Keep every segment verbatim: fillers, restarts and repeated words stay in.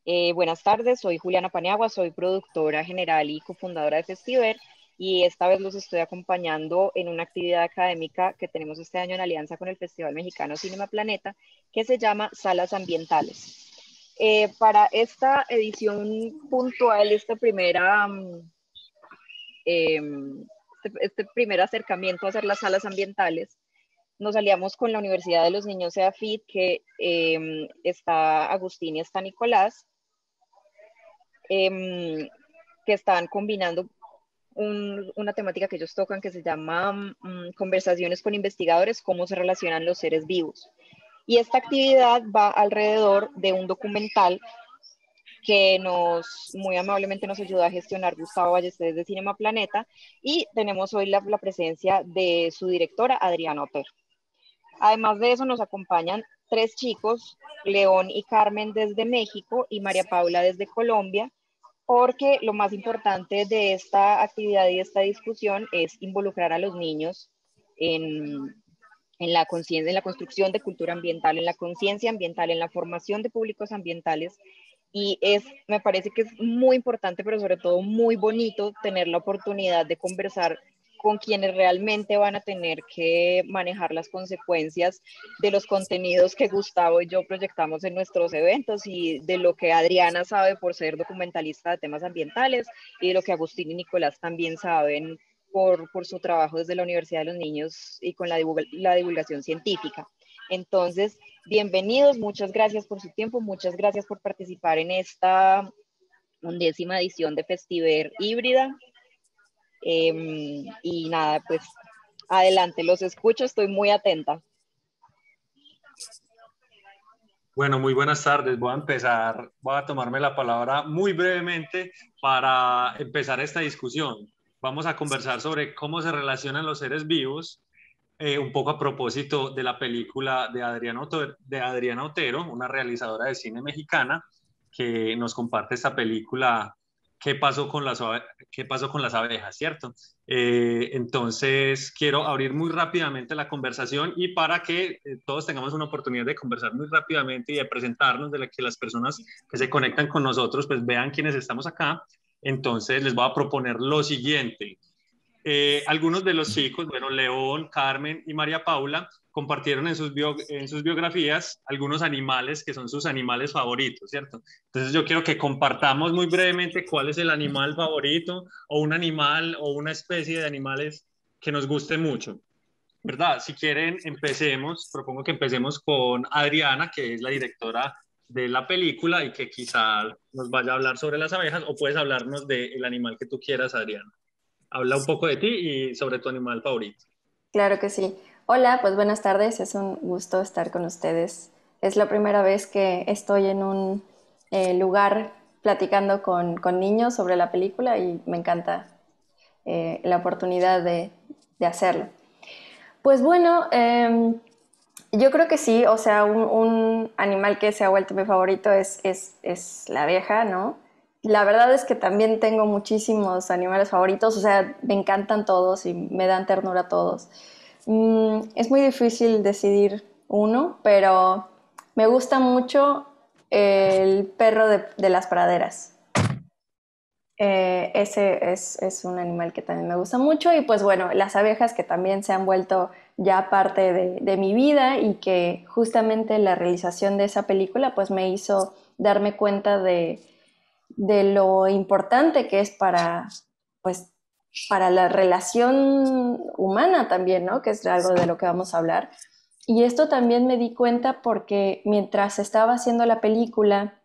Eh, buenas tardes, soy Juliana Paniagua, soy productora general y cofundadora de Festiver y esta vez los estoy acompañando en una actividad académica que tenemos este año en alianza con el Festival Mexicano Cinema Planeta que se llama Salas Ambientales. Eh, para esta edición puntual, esta primera, mm, eh, este, este primer acercamiento a hacer las salas ambientales, nos aliamos con la Universidad de los Niños EAFIT, que eh, está Agustín y está Nicolás, eh, que están combinando un, una temática que ellos tocan que se llama um, conversaciones con investigadores, cómo se relacionan los seres vivos. Y esta actividad va alrededor de un documental que nos muy amablemente nos ayuda a gestionar Gustavo Ballesteros de Cinema Planeta, y tenemos hoy la, la presencia de su directora, Adriana Otero. Además de eso nos acompañan tres chicos, León y Carmen desde México y María Paula desde Colombia, porque lo más importante de esta actividad y esta discusión es involucrar a los niños en, en la conciencia, en la construcción de cultura ambiental, en la conciencia ambiental, en la formación de públicos ambientales. Y es, me parece que es muy importante, pero sobre todo muy bonito tener la oportunidad de conversar con quienes realmente van a tener que manejar las consecuencias de los contenidos que Gustavo y yo proyectamos en nuestros eventos, y de lo que Adriana sabe por ser documentalista de temas ambientales, y de lo que Agustín y Nicolás también saben por, por su trabajo desde la Universidad de los Niños y con la, divulga, la divulgación científica. Entonces, bienvenidos, muchas gracias por su tiempo, muchas gracias por participar en esta undécima edición de Festiver híbrida. Eh, y nada, pues adelante, los escucho, estoy muy atenta. Bueno, muy buenas tardes. Voy a empezar, voy a tomarme la palabra muy brevemente para empezar esta discusión. Vamos a conversar sobre cómo se relacionan los seres vivos, eh, un poco a propósito de la película de Adriana Otero, de Adriana Otero, una realizadora de cine mexicana, que nos comparte esta película, ¿Qué pasó con las, qué pasó con las abejas? ¿Cierto? Eh, entonces, quiero abrir muy rápidamente la conversación, y para que eh, todos tengamos una oportunidad de conversar muy rápidamente y de presentarnos, de la que las personas que se conectan con nosotros pues vean quiénes estamos acá. Entonces, les voy a proponer lo siguiente. Eh, algunos de los chicos, bueno, León, Carmen y María Paula, compartieron en sus, bio, en sus biografías algunos animales que son sus animales favoritos, ¿cierto? Entonces yo quiero que compartamos muy brevemente cuál es el animal favorito, o un animal o una especie de animales que nos guste mucho, ¿verdad? Si quieren, empecemos, propongo que empecemos con Adriana, que es la directora de la película y que quizá nos vaya a hablar sobre las abejas, o puedes hablarnos del animal que tú quieras, Adriana. Habla un poco de ti y sobre tu animal favorito. Claro que sí. Hola, pues buenas tardes, es un gusto estar con ustedes. Es la primera vez que estoy en un eh, lugar platicando con, con niños sobre la película, y me encanta eh, la oportunidad de, de hacerlo. Pues bueno, eh, yo creo que sí, o sea, un, un animal que se ha vuelto mi favorito es, es, es la abeja, ¿no? La verdad es que también tengo muchísimos animales favoritos, o sea, me encantan todos y me dan ternura todos. Mm, es muy difícil decidir uno, pero me gusta mucho el perro de, de las praderas. Eh, ese es, es un animal que también me gusta mucho, y pues bueno, las abejas, que también se han vuelto ya parte de, de mi vida, y que justamente la realización de esa película pues me hizo darme cuenta de, de lo importante que es para, pues, para la relación humana también, ¿no? Que es algo de lo que vamos a hablar. Y esto también me di cuenta porque mientras estaba haciendo la película,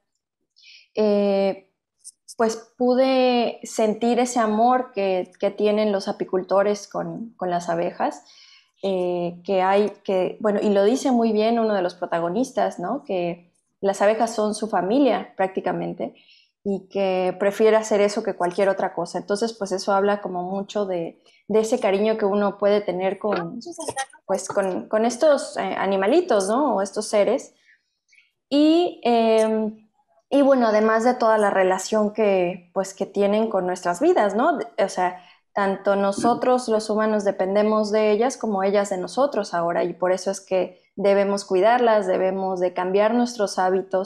eh, pues pude sentir ese amor que, que tienen los apicultores con, con las abejas, eh, que hay, que, bueno, y lo dice muy bien uno de los protagonistas, ¿no? Que las abejas son su familia prácticamente, y que prefiere hacer eso que cualquier otra cosa. Entonces, pues eso habla como mucho de, de ese cariño que uno puede tener con, pues, con, con estos eh, animalitos, ¿no? O estos seres. Y... Eh, Y bueno, además de toda la relación que, pues, que tienen con nuestras vidas, ¿no? O sea, tanto nosotros los humanos dependemos de ellas como ellas de nosotros ahora, y por eso es que debemos cuidarlas, debemos de cambiar nuestros hábitos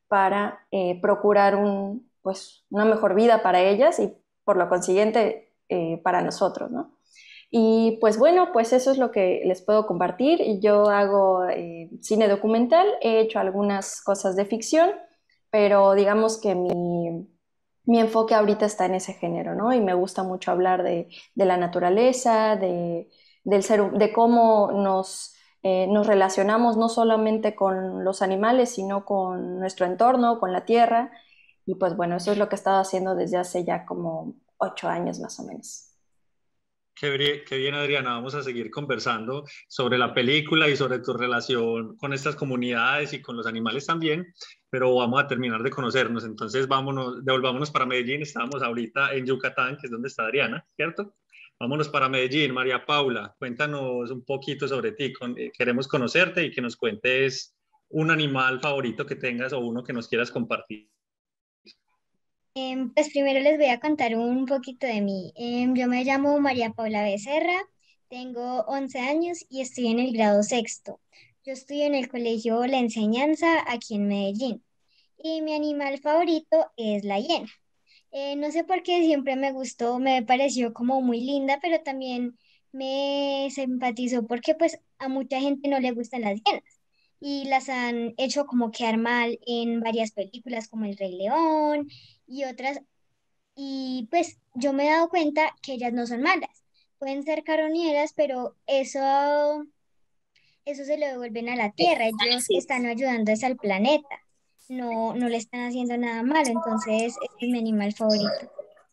para eh, procurar un, pues, una mejor vida para ellas y por lo consiguiente eh, para nosotros, ¿no? Y pues bueno, pues eso es lo que les puedo compartir. Yo hago eh, cine documental, he hecho algunas cosas de ficción, pero digamos que mi, mi enfoque ahorita está en ese género, ¿no? Y me gusta mucho hablar de, de la naturaleza, de, del ser, de cómo nos, eh, nos relacionamos no solamente con los animales, sino con nuestro entorno, con la tierra. Y pues bueno, eso es lo que he estado haciendo desde hace ya como ocho años más o menos. Qué bien, qué bien, Adriana. Vamos a seguir conversando sobre la película y sobre tu relación con estas comunidades y con los animales también, pero vamos a terminar de conocernos. Entonces, vámonos, devolvámonos para Medellín. Estábamos ahorita en Yucatán, que es donde está Adriana, ¿cierto? Vámonos para Medellín. María Paula, cuéntanos un poquito sobre ti. Con- eh, queremos conocerte y que nos cuentes un animal favorito que tengas o uno que nos quieras compartir. Em, pues primero les voy a contar un poquito de mí. Em, yo me llamo María Paula Becerra, tengo once años y estoy en el grado sexto. Yo estudio en el colegio La Enseñanza aquí en Medellín y mi animal favorito es la hiena. Eh, no sé por qué siempre me gustó, me pareció como muy linda, pero también me simpatizó porque pues a mucha gente no le gustan las hienas y las han hecho como quedar mal en varias películas como El Rey León y otras. Y pues yo me he dado cuenta que ellas no son malas. Pueden ser carroñeras, pero eso, eso se lo devuelven a la tierra. Ellos están ayudando es al planeta. No, no le están haciendo nada malo. Entonces, este es mi animal favorito.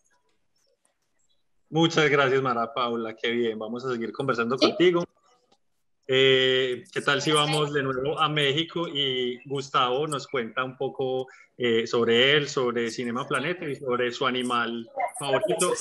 Muchas gracias, María Paula. Qué bien. Vamos a seguir conversando contigo. Eh, ¿qué tal si vamos de nuevo a México y Gustavo nos cuenta un poco eh, sobre él, sobre Cinema Planeta y sobre su animal favorito?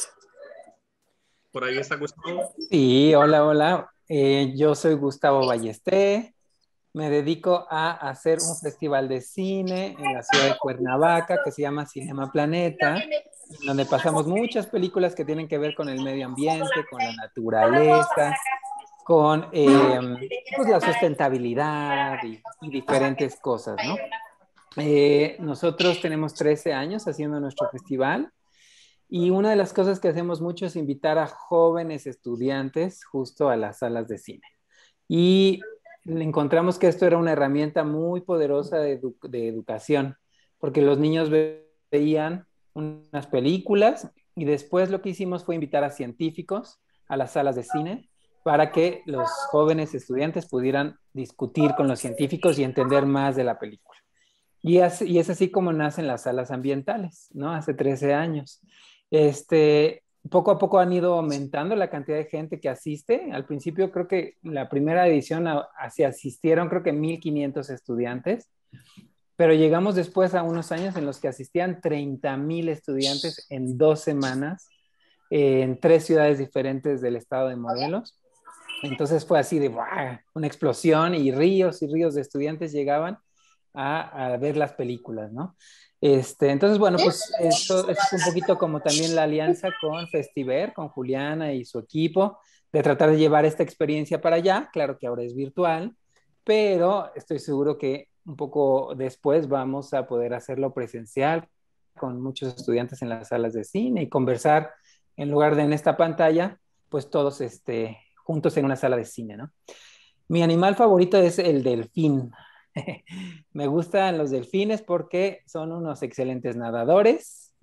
Por ahí está Gustavo. Sí, hola, hola. Eh, yo soy Gustavo Ballesté. Me dedico a hacer un festival de cine en la ciudad de Cuernavaca que se llama Cinema Planeta, en donde pasamos muchas películas que tienen que ver con el medio ambiente, con la naturaleza, con eh, pues la sustentabilidad y, y diferentes cosas, ¿no? Eh, nosotros tenemos trece años haciendo nuestro festival. Y una de las cosas que hacemos mucho es invitar a jóvenes estudiantes justo a las salas de cine. Y encontramos que esto era una herramienta muy poderosa de, edu de educación, porque los niños ve veían unas películas y después lo que hicimos fue invitar a científicos a las salas de cine para que los jóvenes estudiantes pudieran discutir con los científicos y entender más de la película. Y es, y es así como nacen las salas ambientales, ¿no? Hace trece años. Este, poco a poco han ido aumentando la cantidad de gente que asiste. Al principio creo que la primera edición a, a, se asistieron creo que mil quinientos estudiantes, pero llegamos después a unos años en los que asistían treinta mil estudiantes en dos semanas eh, en tres ciudades diferentes del estado de Morelos. Entonces fue así de ¡buah! Una explosión y ríos y ríos de estudiantes llegaban a, a ver las películas, ¿no? Este, entonces, bueno, pues esto es un poquito como también la alianza con Festiver, con Juliana y su equipo, de tratar de llevar esta experiencia para allá. Claro que ahora es virtual, pero estoy seguro que un poco después vamos a poder hacerlo presencial con muchos estudiantes en las salas de cine y conversar en lugar de en esta pantalla, pues todos este, juntos en una sala de cine, ¿no? Mi animal favorito es el delfín. Me gustan los delfines porque son unos excelentes nadadores,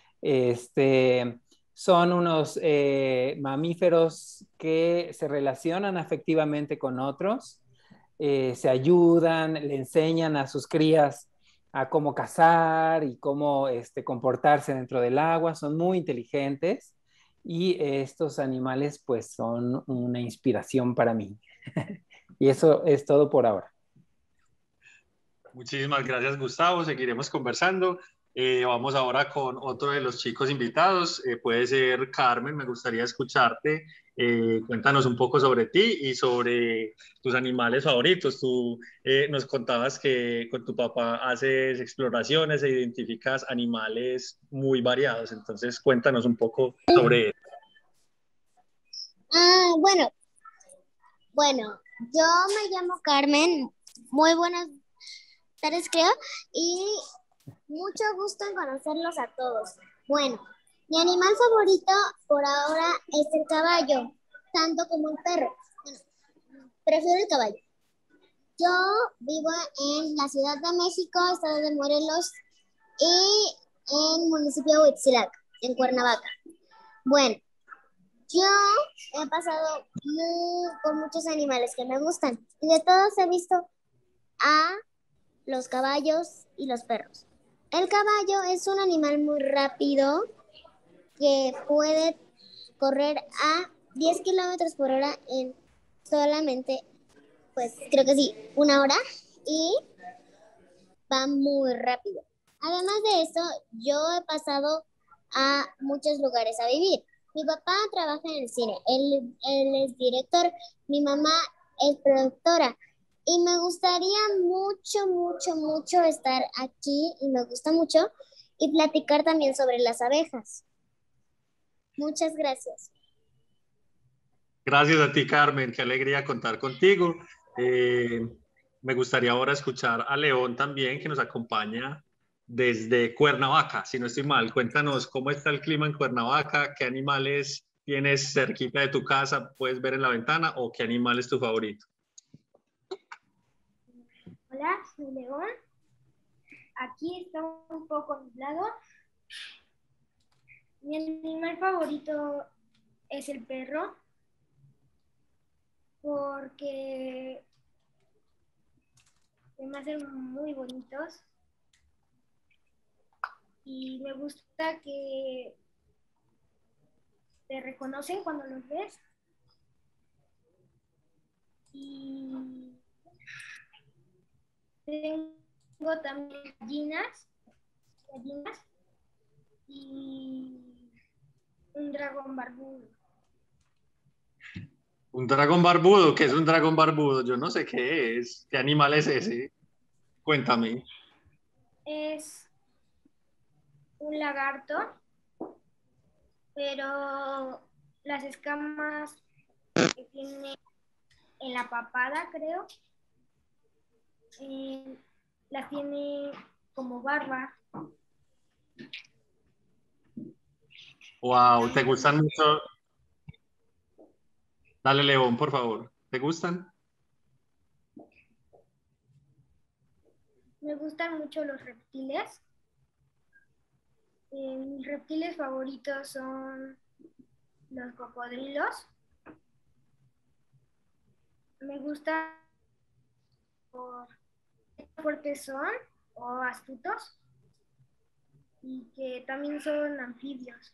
este, son unos eh, mamíferos que se relacionan afectivamente con otros, eh, se ayudan, le enseñan a sus crías a cómo cazar y cómo este, comportarse dentro del agua, son muy inteligentes y estos animales pues son una inspiración para mí. Y eso es todo por ahora. Muchísimas gracias, Gustavo. Seguiremos conversando. Eh, vamos ahora con otro de los chicos invitados. Eh, puede ser Carmen, me gustaría escucharte. Eh, cuéntanos un poco sobre ti y sobre tus animales favoritos. Tú eh, nos contabas que con tu papá haces exploraciones e identificas animales muy variados. Entonces, cuéntanos un poco sobre él. Ah, bueno, bueno, yo me llamo Carmen. Muy buenas tardes, creo. Y mucho gusto en conocerlos a todos. Bueno, mi animal favorito por ahora es el caballo, tanto como el perro. Bueno, prefiero el caballo. Yo vivo en la Ciudad de México, estado de Morelos, y en el municipio de Huitzilac, en Cuernavaca. Bueno, yo he pasado muy, con muchos animales que me gustan, y de todos he visto a los caballos y los perros. El caballo es un animal muy rápido que puede correr a diez kilómetros por hora en solamente, pues creo que sí, una hora, y va muy rápido. Además de eso, yo he pasado a muchos lugares a vivir. Mi papá trabaja en el cine, él, él es director, mi mamá es productora, y me gustaría mucho, mucho, mucho estar aquí, y me gusta mucho, y platicar también sobre las abejas. Muchas gracias. Gracias a ti, Carmen. Qué alegría contar contigo. Eh, me gustaría ahora escuchar a León también, que nos acompaña desde Cuernavaca, si no estoy mal. Cuéntanos cómo está el clima en Cuernavaca, qué animales tienes cerquita de tu casa, puedes ver en la ventana, o qué animal es tu favorito. Hola, soy León. Aquí está un poco nublado. Mi animal favorito es el perro, porque se me hacen muy bonitos y me gusta que te reconocen cuando los ves. Y tengo también gallinas, gallinas y un dragón barbudo. Un dragón barbudo, ¿qué es un dragón barbudo? Yo no sé qué es. ¿Qué animal es ese? Cuéntame. Es un lagarto, pero las escamas que tiene en la papada, creo, eh, las tiene como barba. Wow, ¿te gustan mucho? Dale, León, por favor. ¿Te gustan? Me gustan mucho los reptiles. Eh, mis reptiles favoritos son los cocodrilos. Me gusta por qué fuertes son o astutos, y que también son anfibios.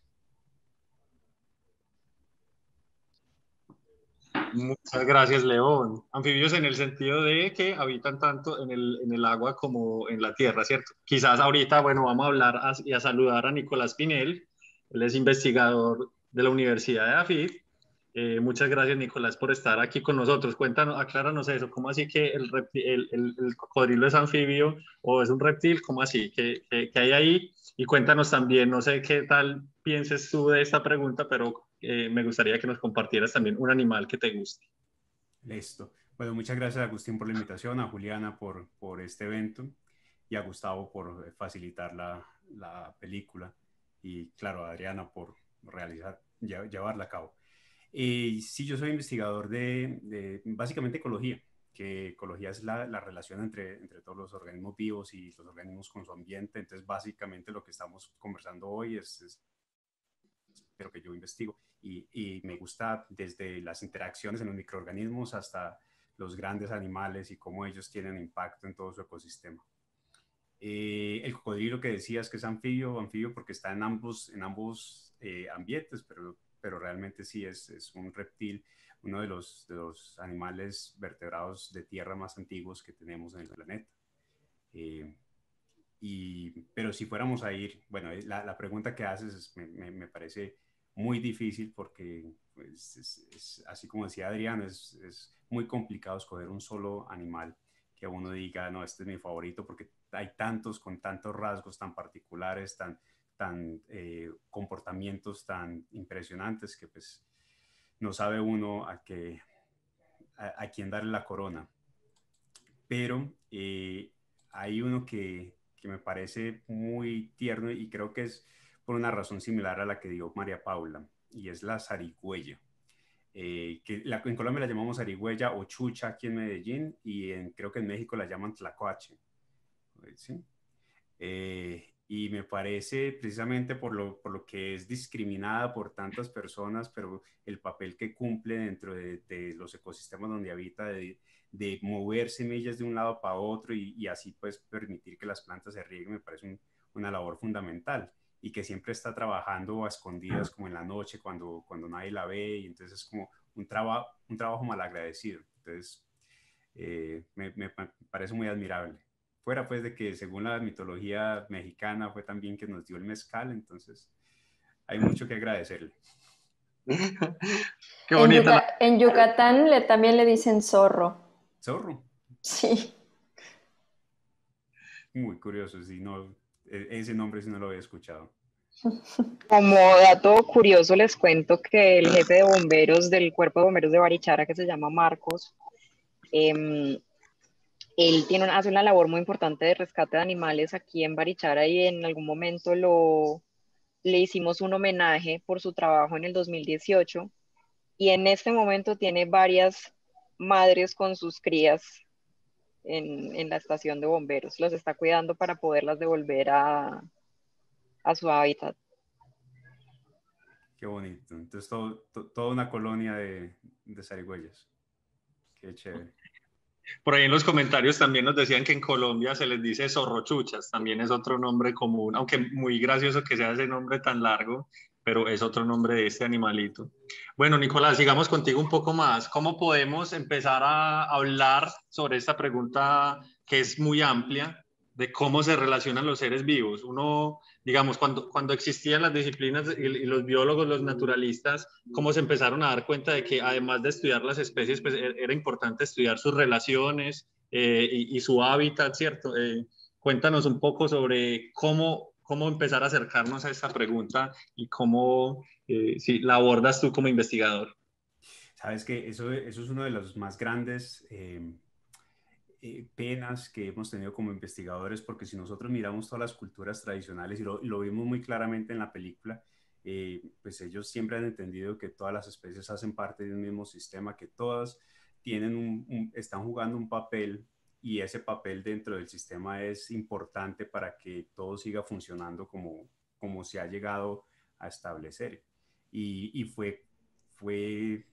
Muchas gracias, León. Anfibios en el sentido de que habitan tanto en el, en el agua como en la tierra, ¿cierto? Quizás ahorita, bueno, vamos a hablar a- y a saludar a Nicolás Pinel. Él es investigador de la Universidad de AFIT. Eh, muchas gracias, Nicolás, por estar aquí con nosotros. Cuéntanos, acláranos eso. ¿Cómo así que el, repti- el, el- el cocodrilo es anfibio o es un reptil? ¿Cómo así? ¿Qué, qué, qué hay ahí? Y cuéntanos también, no sé qué tal pienses tú de esta pregunta, pero eh, me gustaría que nos compartieras también un animal que te guste. Listo. Bueno, muchas gracias, Agustín, por la invitación, a Juliana por, por este evento y a Gustavo por facilitar la, la película, y claro, a Adriana por realizar, lle- llevarla a cabo. Y sí, yo soy investigador de, de básicamente ecología, que ecología es la, la relación entre, entre todos los organismos vivos y los organismos con su ambiente. Entonces, básicamente lo que estamos conversando hoy es, es lo que yo investigo, y, y me gusta desde las interacciones en los microorganismos hasta los grandes animales y cómo ellos tienen impacto en todo su ecosistema. Eh, el cocodrilo que decías que es anfibio, anfibio porque está en ambos, en ambos eh, ambientes, pero, pero realmente sí es, es un reptil, uno de los, de los animales vertebrados de tierra más antiguos que tenemos en el planeta. Eh, y, pero si fuéramos a ir, bueno, la, la pregunta que haces es, me, me, me, parece muy difícil porque, pues, es, es, así como decía Adrián, es, es muy complicado escoger un solo animal que uno diga, no, este es mi favorito, porque hay tantos con tantos rasgos tan particulares, tan, tan eh, comportamientos tan impresionantes que pues no sabe uno a, qué, a, a quién darle la corona. Pero eh, hay uno que que me parece muy tierno y creo que es por una razón similar a la que dio María Paula, y es la zarigüeya. Eh, que la, en Colombia la llamamos zarigüeya o chucha aquí en Medellín, y en, creo que en México la llaman tlacoache, ¿sí? Eh, y me parece precisamente por lo, por lo que es discriminada por tantas personas, pero el papel que cumple dentro de, de los ecosistemas donde habita, de, de mover semillas de un lado para otro y, y así pues permitir que las plantas se rieguen, me parece un, una labor fundamental, y que siempre está trabajando a escondidas como en la noche cuando, cuando nadie la ve, y entonces es como un, traba, un trabajo mal agradecido. Entonces eh, me, me parece muy admirable. Fuera pues de que según la mitología mexicana fue también que nos dio el mezcal, entonces hay mucho que agradecerle. Qué En, bonita. Yuca- La... en Yucatán le, también le dicen zorro. ¿Zorro? Sí. Muy curioso, sí, no, ese nombre sí no lo había escuchado. Como dato curioso les cuento que el jefe de bomberos del Cuerpo de Bomberos de Barichara, que se llama Marcos, eh, él tiene una, hace una labor muy importante de rescate de animales aquí en Barichara, y en algún momento lo, le hicimos un homenaje por su trabajo en el dos mil dieciocho, y en este momento tiene varias madres con sus crías en, en la estación de bomberos. Los está cuidando para poderlas devolver a, a su hábitat. Qué bonito. Entonces, todo, to, toda una colonia de, de zarigüeyas. Qué chévere. Por ahí en los comentarios también nos decían que en Colombia se les dice zorrochuchas, también es otro nombre común, aunque muy gracioso que sea ese nombre tan largo, pero es otro nombre de este animalito. Bueno, Nicolás, sigamos contigo un poco más. ¿Cómo podemos empezar a hablar sobre esta pregunta que es muy amplia de cómo se relacionan los seres vivos? Uno, digamos, cuando, cuando existían las disciplinas y, y los biólogos, los naturalistas, cómo se empezaron a dar cuenta de que además de estudiar las especies, pues era importante estudiar sus relaciones eh, y, y su hábitat, ¿cierto? Eh, cuéntanos un poco sobre cómo, cómo empezar a acercarnos a esta pregunta y cómo eh, si la abordas tú como investigador. Sabes que eso, eso es uno de los más grandes eh, eh, penas que hemos tenido como investigadores, porque si nosotros miramos todas las culturas tradicionales, y lo, lo vimos muy claramente en la película, eh, pues ellos siempre han entendido que todas las especies hacen parte de un mismo sistema, que todas tienen un, un, están jugando un papel, y ese papel dentro del sistema es importante para que todo siga funcionando como, como se ha llegado a establecer. Y, y fue, fue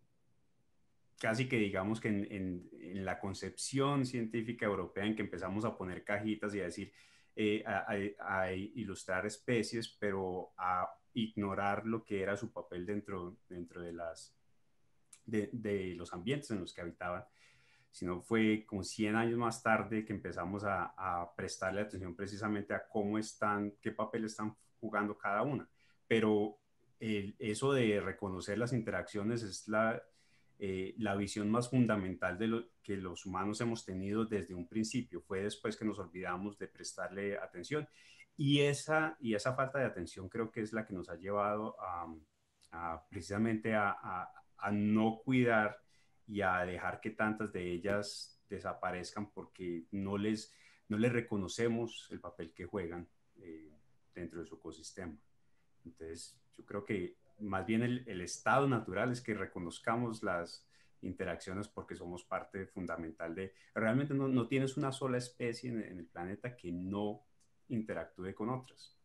casi que digamos que en, en, en, la concepción científica europea en que empezamos a poner cajitas y a decir, eh, a, a, a, ilustrar especies, pero a ignorar lo que era su papel dentro, dentro de, las, de, de los ambientes en los que habitaban, sino fue como cien años más tarde que empezamos a, a prestarle atención precisamente a cómo están, qué papel están jugando cada una. Pero el, eso de reconocer las interacciones es la... Eh, la visión más fundamental de lo que los humanos hemos tenido desde un principio. Fue después que nos olvidamos de prestarle atención, y esa, y esa falta de atención creo que es la que nos ha llevado a, a precisamente a, a, a no cuidar y a dejar que tantas de ellas desaparezcan porque no les, no les reconocemos el papel que juegan eh, dentro de su ecosistema. Entonces yo creo que más bien el, el estado natural es que reconozcamos las interacciones, porque somos parte fundamental de... Realmente no, no tienes una sola especie en, en el planeta que no interactúe con otras.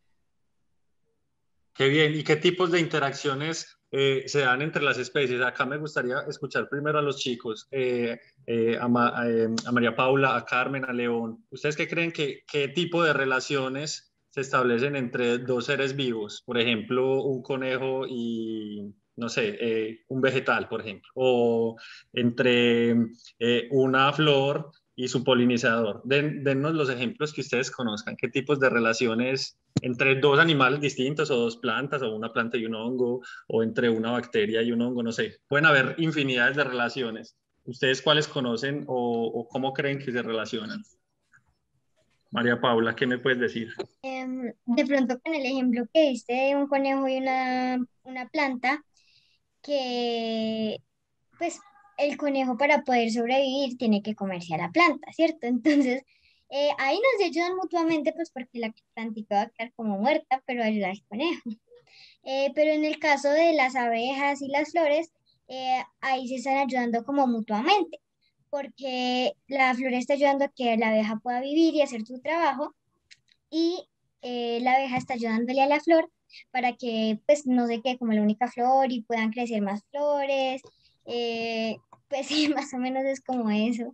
Qué bien. ¿Y qué tipos de interacciones eh, se dan entre las especies? Acá me gustaría escuchar primero a los chicos, eh, eh, a, Ma, a, a María Paula, a Carmen, a León. ¿Ustedes qué creen que qué tipo de relaciones se establecen entre dos seres vivos? Por ejemplo, un conejo y, no sé, eh, un vegetal, por ejemplo. O entre eh, una flor y su polinizador. Den, dennos los ejemplos que ustedes conozcan. ¿Qué tipos de relaciones entre dos animales distintos, o dos plantas, o una planta y un hongo, o entre una bacteria y un hongo? No sé. Pueden haber infinidades de relaciones. ¿Ustedes cuáles conocen o, o cómo creen que se relacionan? María Paula, ¿qué me puedes decir? Um, de pronto con el ejemplo que diste de un conejo y una, una planta, que pues el conejo para poder sobrevivir tiene que comerse a la planta, ¿cierto? Entonces Eh, ahí nos ayudan mutuamente, pues porque la plantica va a quedar como muerta, pero ayuda al conejo. Eh, pero en el caso de las abejas y las flores, eh, ahí se están ayudando como mutuamente, porque la flor está ayudando a que la abeja pueda vivir y hacer su trabajo, y eh, la abeja está ayudándole a la flor para que pues no se quede como la única flor y puedan crecer más flores. eh, pues sí, más o menos es como eso.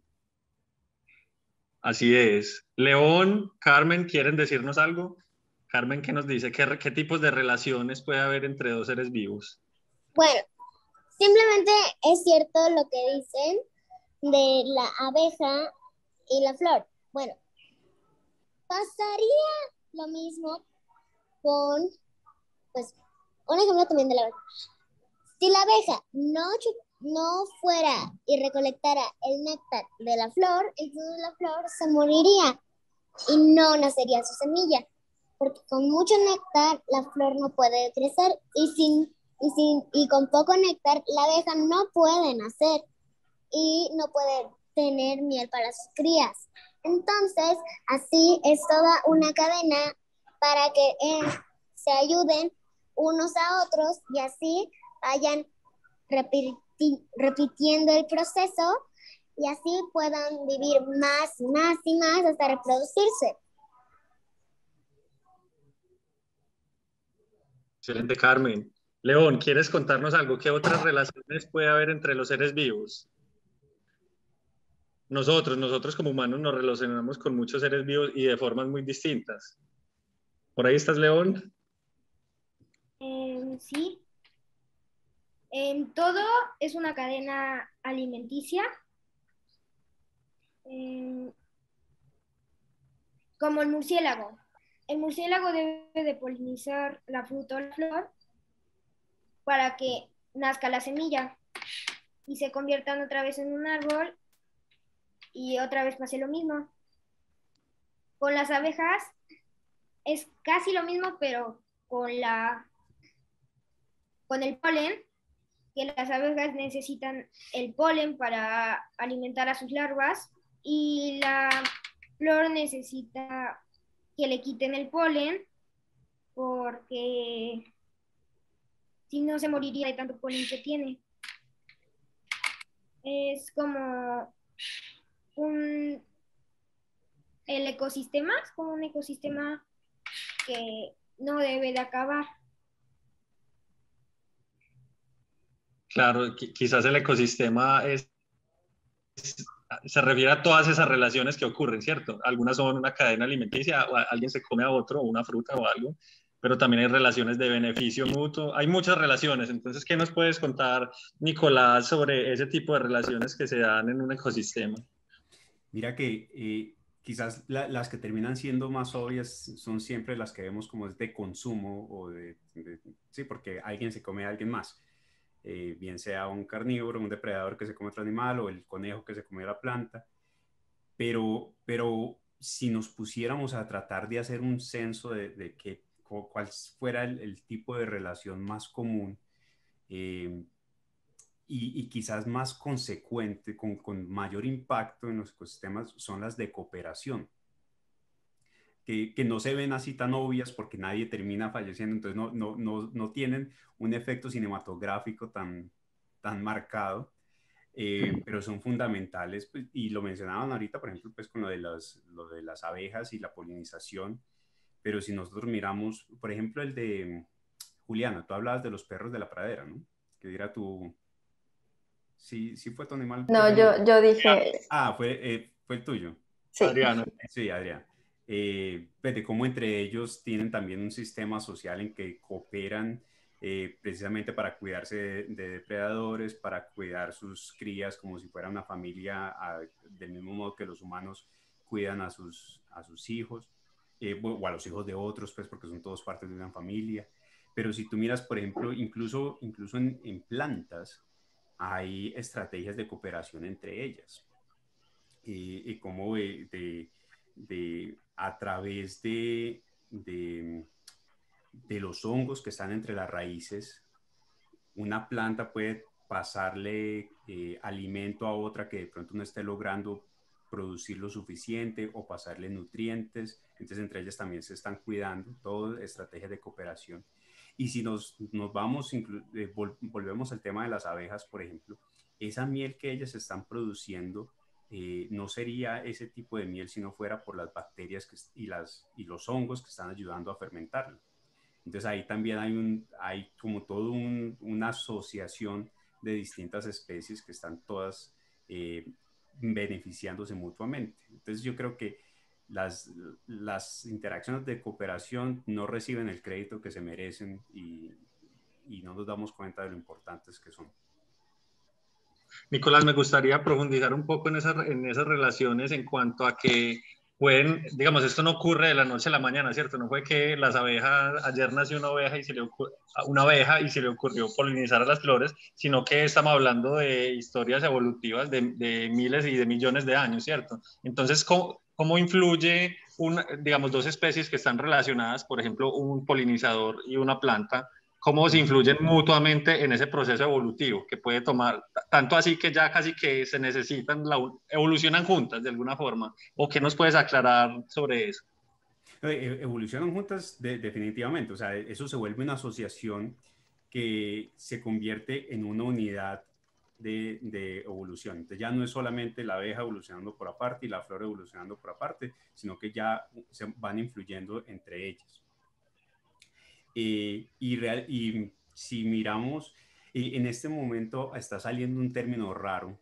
Así es. León, Carmen, ¿quieren decirnos algo? Carmen, ¿qué nos dice? ¿Qué, qué tipos de relaciones puede haber entre dos seres vivos? Bueno, simplemente es cierto lo que dicen de la abeja y la flor. Bueno, pasaría lo mismo con, pues, un ejemplo también de la abeja. Si la abeja no, no fuera y recolectara el néctar de la flor, entonces la flor se moriría y no nacería su semilla, porque con mucho néctar la flor no puede crecer y, sin, y, sin, y con poco néctar la abeja no puede nacer y no puede tener miel para sus crías. Entonces, así es toda una cadena para que eh, se ayuden unos a otros y así vayan repiti repitiendo el proceso y así puedan vivir más, más y más hasta reproducirse. Excelente, Carmen. León, ¿quieres contarnos algo? ¿Qué otras relaciones puede haber entre los seres vivos? Nosotros, nosotros como humanos nos relacionamos con muchos seres vivos y de formas muy distintas. ¿Por ahí estás, León? Eh, sí. En todo es una cadena alimenticia. Eh, como el murciélago. El murciélago debe de polinizar la fruta o la flor para que nazca la semilla y se conviertan otra vez en un árbol y otra vez pase lo mismo. Con las abejas es casi lo mismo, pero con la con el polen, que las abejas necesitan el polen para alimentar a sus larvas y la flor necesita que le quiten el polen porque si no se moriría de tanto polen que tiene. Es como un el ecosistema, es como un ecosistema que no debe de acabar. Claro, quizás el ecosistema es, se refiere a todas esas relaciones que ocurren, ¿cierto? Algunas son una cadena alimenticia, o alguien se come a otro, o una fruta o algo, pero también hay relaciones de beneficio mutuo. Hay muchas relaciones. Entonces, ¿qué nos puedes contar, Nicolás, sobre ese tipo de relaciones que se dan en un ecosistema? Mira que eh, quizás la, las que terminan siendo más obvias son siempre las que vemos como es de consumo o de, de sí, porque alguien se come a alguien más. Eh, bien sea un carnívoro, un depredador que se come otro animal o el conejo que se come la planta. Pero, pero si nos pusiéramos a tratar de hacer un censo de, de que, cuál fuera el, el tipo de relación más común, eh, y, y quizás más consecuente, con, con mayor impacto en los ecosistemas, son las de cooperación, que, que no se ven así tan obvias porque nadie termina falleciendo, entonces no, no, no, no tienen un efecto cinematográfico tan, tan marcado, eh, pero son fundamentales, pues, y lo mencionaban ahorita, por ejemplo, pues con lo de, las, lo de las abejas y la polinización, pero si nosotros miramos, por ejemplo, el de Juliana, tú hablabas de los perros de la pradera, ¿no? Que era tu... Sí, sí fue tu animal No, preferido. yo, yo dije, Ah, fue, eh, fue el tuyo. sí. Adriana. Sí, Adrián. Eh, pues de cómo entre ellos tienen también un sistema social en que cooperan eh, precisamente para cuidarse de, de depredadores, para cuidar sus crías como si fuera una familia, a, del mismo modo que los humanos cuidan a sus, a sus hijos, eh, o a los hijos de otros, pues porque son todos partes de una familia. Pero si tú miras, por ejemplo, incluso, incluso en, en plantas, hay estrategias de cooperación entre ellas. Y, y cómo de, de, de, a través de, de, de los hongos que están entre las raíces, una planta puede pasarle eh, alimento a otra que de pronto no esté logrando producir lo suficiente o pasarle nutrientes. Entonces, entre ellas también se están cuidando, todo estrategias de cooperación. Y si nos, nos vamos, eh, vol volvemos al tema de las abejas, por ejemplo, esa miel que ellas están produciendo eh, no sería ese tipo de miel si no fuera por las bacterias que, y, las, y los hongos que están ayudando a fermentarla. Entonces ahí también hay, un, hay como toda un, una asociación de distintas especies que están todas eh, beneficiándose mutuamente. Entonces yo creo que las, las interacciones de cooperación no reciben el crédito que se merecen y, y no nos damos cuenta de lo importantes que son. Nicolás, me gustaría profundizar un poco en, esa, en esas relaciones en cuanto a que pueden, digamos, esto no ocurre de la noche a la mañana, ¿cierto? No fue que las abejas, ayer nació una abeja y se le ocurrió, una abeja y se le ocurrió polinizar a las flores, sino que estamos hablando de historias evolutivas de, de miles y de millones de años, ¿cierto? Entonces, ¿cómo, cómo influye, una, digamos, dos especies que están relacionadas, por ejemplo, un polinizador y una planta? ¿Cómo se influyen mutuamente en ese proceso evolutivo que puede tomar, tanto así que ya casi que se necesitan, la, evolucionan juntas de alguna forma? ¿O qué nos puedes aclarar sobre eso? Evolucionan juntas de, definitivamente, o sea, eso se vuelve una asociación que se convierte en una unidad de, de evolución. Entonces ya no es solamente la abeja evolucionando por aparte y la flor evolucionando por aparte, sino que ya se van influyendo entre ellas. Eh, y, real, y si miramos, eh, en este momento está saliendo un término raro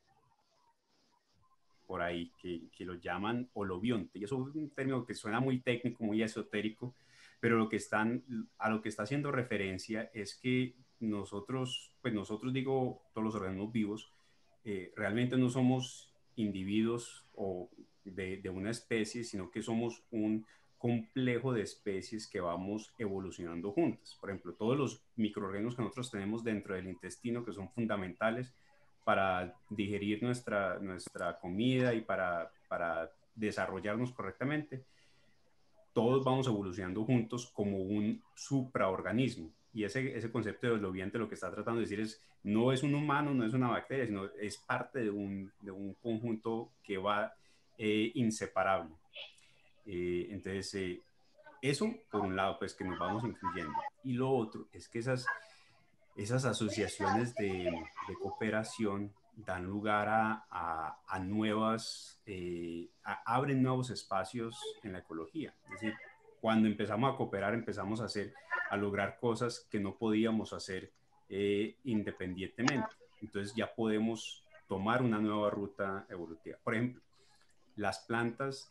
por ahí que, que lo llaman holobionte, y eso es un término que suena muy técnico, muy esotérico, pero lo que están, a lo que está haciendo referencia es que nosotros, pues nosotros digo, todos los organismos vivos, eh, realmente no somos individuos o de, de una especie, sino que somos un complejo de especies que vamos evolucionando juntas. Por ejemplo, todos los microorganismos que nosotros tenemos dentro del intestino, que son fundamentales para digerir nuestra, nuestra comida y para, para desarrollarnos correctamente, todos vamos evolucionando juntos como un supraorganismo. Y ese, ese concepto de holobiente lo que está tratando de decir es, no es un humano, no es una bacteria, sino es parte de un, de un conjunto que va eh, inseparable. Eh, entonces, eh, eso por un lado, pues que nos vamos incluyendo. Y lo otro es que esas, esas asociaciones de, de cooperación dan lugar a, a, a nuevas, eh, a, abren nuevos espacios en la ecología. Es decir, cuando empezamos a cooperar, empezamos a hacer, a lograr cosas que no podíamos hacer eh, independientemente. Entonces ya podemos tomar una nueva ruta evolutiva. Por ejemplo, las plantas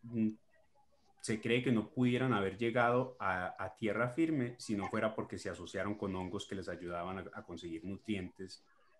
se cree que no pudieran haber llegado a, a tierra firme si no fuera porque se asociaron con hongos que les ayudaban a, a conseguir nutrientes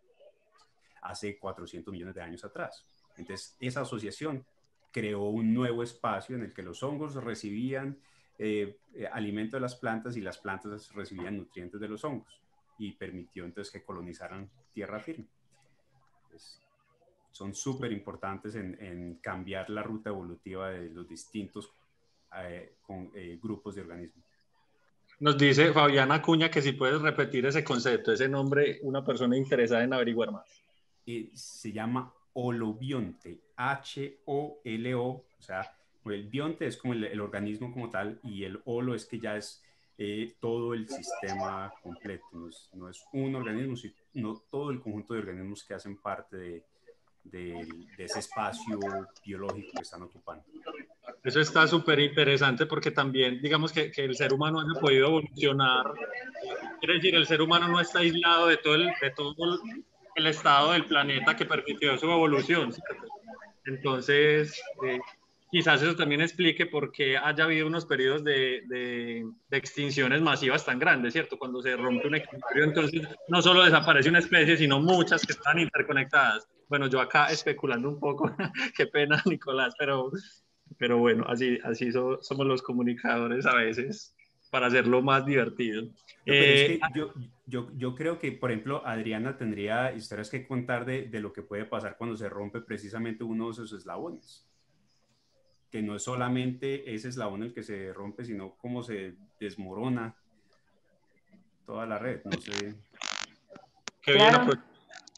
hace cuatrocientos millones de años atrás. Entonces, esa asociación creó un nuevo espacio en el que los hongos recibían eh, eh, alimento de las plantas y las plantas recibían nutrientes de los hongos y permitió entonces que colonizaran tierra firme. Entonces, son súper importantes en, en cambiar la ruta evolutiva de los distintos Eh, con eh, grupos de organismos. Nos dice Fabiana Acuña que si puedes repetir ese concepto, ese nombre, una persona interesada en averiguar más. Eh, se llama holobionte, H O L O, o sea, el bionte es como el, el organismo como tal y el holo es que ya es eh, todo el sistema completo, no es, no es un organismo, sino todo el conjunto de organismos que hacen parte de, de, de ese espacio biológico que están ocupando. Eso está súper interesante porque también, digamos que, que el ser humano haya podido evolucionar, quiere decir, el ser humano no está aislado de todo el, de todo el estado del planeta que permitió su evolución, ¿cierto? Entonces, eh, quizás eso también explique por qué haya habido unos periodos de, de, de extinciones masivas tan grandes, ¿cierto? Cuando se rompe un equilibrio, entonces no solo desaparece una especie, sino muchas que están interconectadas. Bueno, yo acá especulando un poco, qué pena, Nicolás, pero... Pero bueno, así, así so, somos los comunicadores a veces para hacerlo más divertido. No, pero eh, es que yo, yo, yo creo que, por ejemplo, Adriana tendría historias que contar de, de lo que puede pasar cuando se rompe precisamente uno de esos eslabones. Que no es solamente ese eslabón el que se rompe, sino cómo se desmorona toda la red. No sé. Qué claro. bien,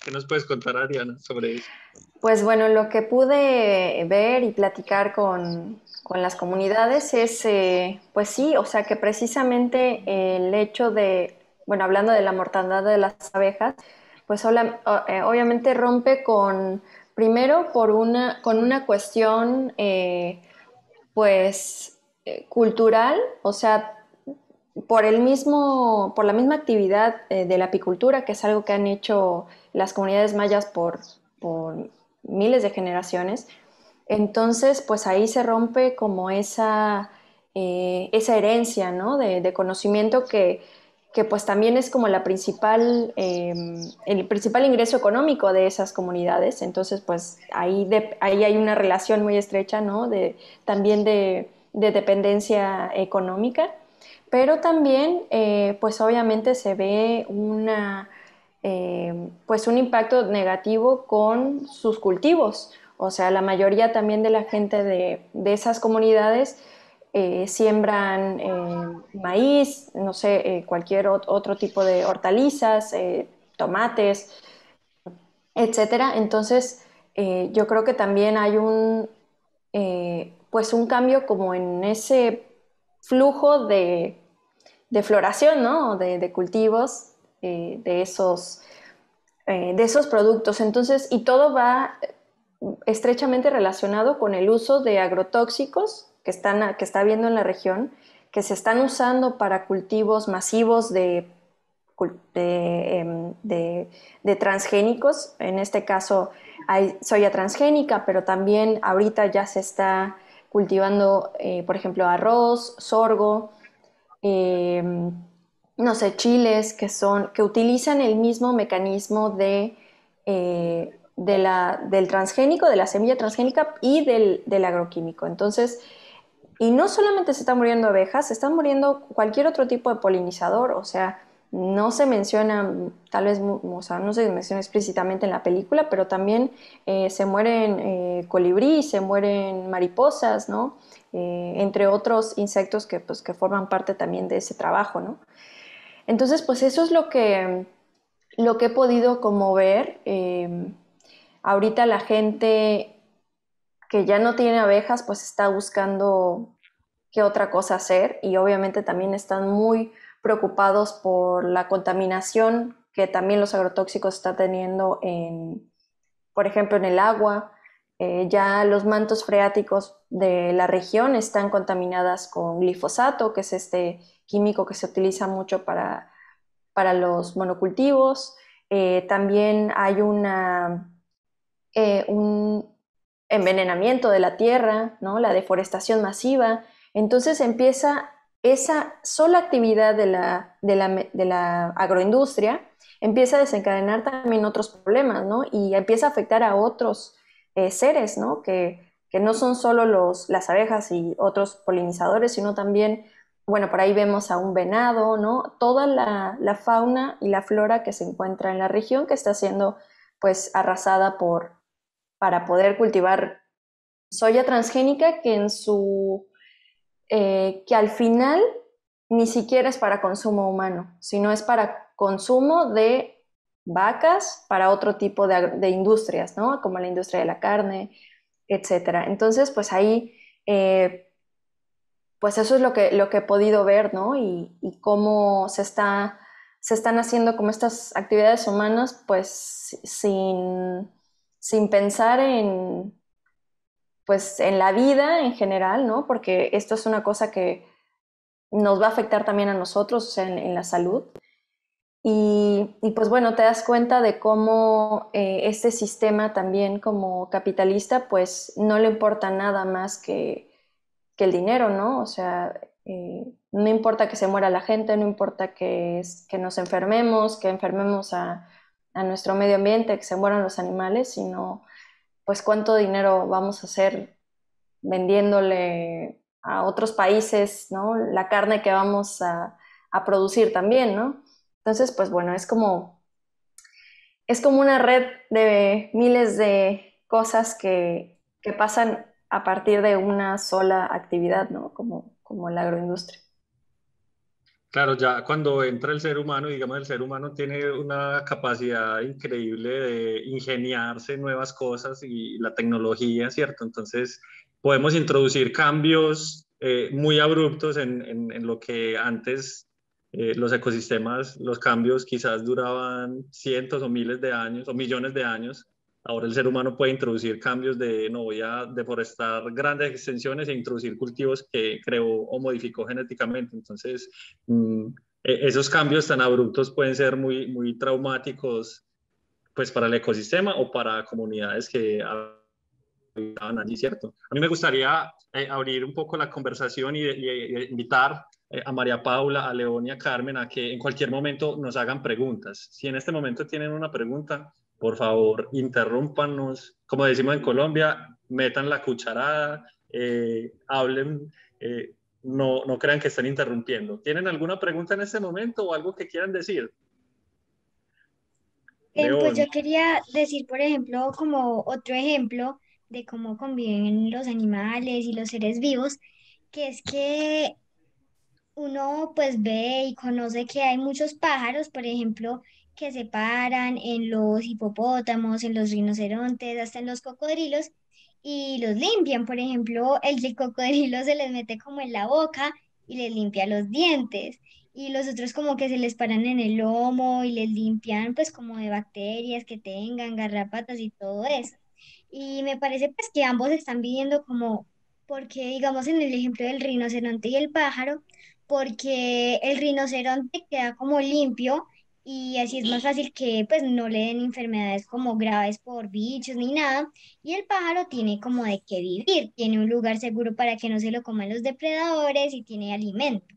¿Qué nos puedes contar, Adriana, sobre eso? Pues bueno, lo que pude ver y platicar con, con las comunidades es, eh, pues sí, o sea que precisamente el hecho de, bueno, hablando de la mortandad de las abejas, pues obla- o- eh, obviamente rompe con, primero por una, con una cuestión, eh, pues, eh, cultural, o sea, por el mismo, por la misma actividad eh, de la apicultura, que es algo que han hecho las comunidades mayas por, por miles de generaciones. Entonces, pues ahí se rompe como esa, eh, esa herencia, ¿no? de, de conocimiento que, que pues también es como la principal, eh, el principal ingreso económico de esas comunidades. Entonces, pues ahí, de, ahí hay una relación muy estrecha, ¿no? de, también de, de dependencia económica. Pero también, eh, pues obviamente se ve una, eh, pues un impacto negativo con sus cultivos. O sea, la mayoría también de la gente de, de esas comunidades eh, siembran eh, maíz, no sé, eh, cualquier otro tipo de hortalizas, eh, tomates, etcétera. Entonces, eh, yo creo que también hay un, eh, pues un cambio como en ese flujo de, de floración, ¿no? De, de cultivos, eh, de esos, eh, de esos productos. Entonces, y todo va estrechamente relacionado con el uso de agrotóxicos que, están, que está habiendo en la región, que se están usando para cultivos masivos de, de, em, de, de transgénicos. En este caso hay soya transgénica, pero también ahorita ya se está cultivando, eh, por ejemplo, arroz, sorgo, eh, no sé, chiles que son, que utilizan el mismo mecanismo de, eh, de la, del transgénico, de la semilla transgénica y del, del agroquímico. Entonces, y no solamente se están muriendo abejas, se están muriendo cualquier otro tipo de polinizador, o sea, no se menciona, tal vez, o sea, no se menciona explícitamente en la película, pero también eh, se mueren eh, colibríes, se mueren mariposas, ¿no? Eh, entre otros insectos que, pues, que forman parte también de ese trabajo, ¿no? Entonces, pues eso es lo que, lo que he podido como ver. Eh, ahorita la gente que ya no tiene abejas, pues está buscando qué otra cosa hacer y obviamente también están muy preocupados por la contaminación que también los agrotóxicos están teniendo en, por ejemplo, en el agua. Eh, ya los mantos freáticos de la región están contaminadas con glifosato, que es este químico que se utiliza mucho para, para los monocultivos. Eh, también hay una, eh, un envenenamiento de la tierra, ¿no? La deforestación masiva. Entonces empieza esa sola actividad de la, de la, de la agroindustria, empieza a desencadenar también otros problemas, ¿no? Y empieza a afectar a otros eh, seres, ¿no? Que, que no son solo los, las abejas y otros polinizadores, sino también, bueno, por ahí vemos a un venado, ¿no? Toda la, la fauna y la flora que se encuentra en la región que está siendo, pues, arrasada por, para poder cultivar soya transgénica que en su eh, que al final ni siquiera es para consumo humano, sino es para consumo de vacas para otro tipo de, de industrias, ¿no? Como la industria de la carne, etcétera. Entonces, pues ahí, eh, pues eso es lo que, lo que he podido ver, ¿no? Y, y cómo se está, se están haciendo como estas actividades humanas, pues sin, sin pensar en, pues en la vida en general, ¿no? Porque esto es una cosa que nos va a afectar también a nosotros, o sea, en, en la salud. Y, y, pues bueno, te das cuenta de cómo eh, este sistema también como capitalista, pues no le importa nada más que, que el dinero, ¿no? O sea, eh, no importa que se muera la gente, no importa que, que nos enfermemos, que enfermemos a, a nuestro medio ambiente, que se mueran los animales, sino pues cuánto dinero vamos a hacer vendiéndole a otros países, ¿no? La carne que vamos a, a producir también, ¿no? Entonces, pues bueno, es como, es como una red de miles de cosas que, que pasan a partir de una sola actividad, ¿no? Como, como la agroindustria. Claro, ya cuando entra el ser humano, digamos, el ser humano tiene una capacidad increíble de ingeniarse en nuevas cosas y la tecnología, ¿cierto? Entonces, podemos introducir cambios eh, muy abruptos en, en, en lo que antes eh, los ecosistemas, los cambios quizás duraban cientos o miles de años o millones de años. Ahora el ser humano puede introducir cambios de, no voy a deforestar grandes extensiones e introducir cultivos que creó o modificó genéticamente. Entonces, mm, esos cambios tan abruptos pueden ser muy, muy traumáticos pues para el ecosistema o para comunidades que habitaban allí, ¿cierto? A mí me gustaría eh, abrir un poco la conversación y, y, y invitar eh, a María Paula, a León y a Carmen a que en cualquier momento nos hagan preguntas. Si en este momento tienen una pregunta, por favor, interrúmpanos. Como decimos en Colombia, metan la cucharada, eh, hablen, eh, no, no crean que están interrumpiendo. ¿Tienen alguna pregunta en este momento o algo que quieran decir? Eh, pues León. yo quería decir, por ejemplo, como otro ejemplo de cómo conviven los animales y los seres vivos, que es que uno pues ve y conoce que hay muchos pájaros, por ejemplo, que se paran en los hipopótamos, en los rinocerontes, hasta en los cocodrilos y los limpian. Por ejemplo, el del cocodrilo se les mete como en la boca y les limpia los dientes. Y los otros como que se les paran en el lomo y les limpian pues como de bacterias que tengan, garrapatas y todo eso. Y me parece pues que ambos están viviendo como, porque digamos en el ejemplo del rinoceronte y el pájaro, porque el rinoceronte queda como limpio y así es más fácil que pues no le den enfermedades como graves por bichos ni nada. Y el pájaro tiene como de qué vivir, tiene un lugar seguro para que no se lo coman los depredadores y tiene alimento.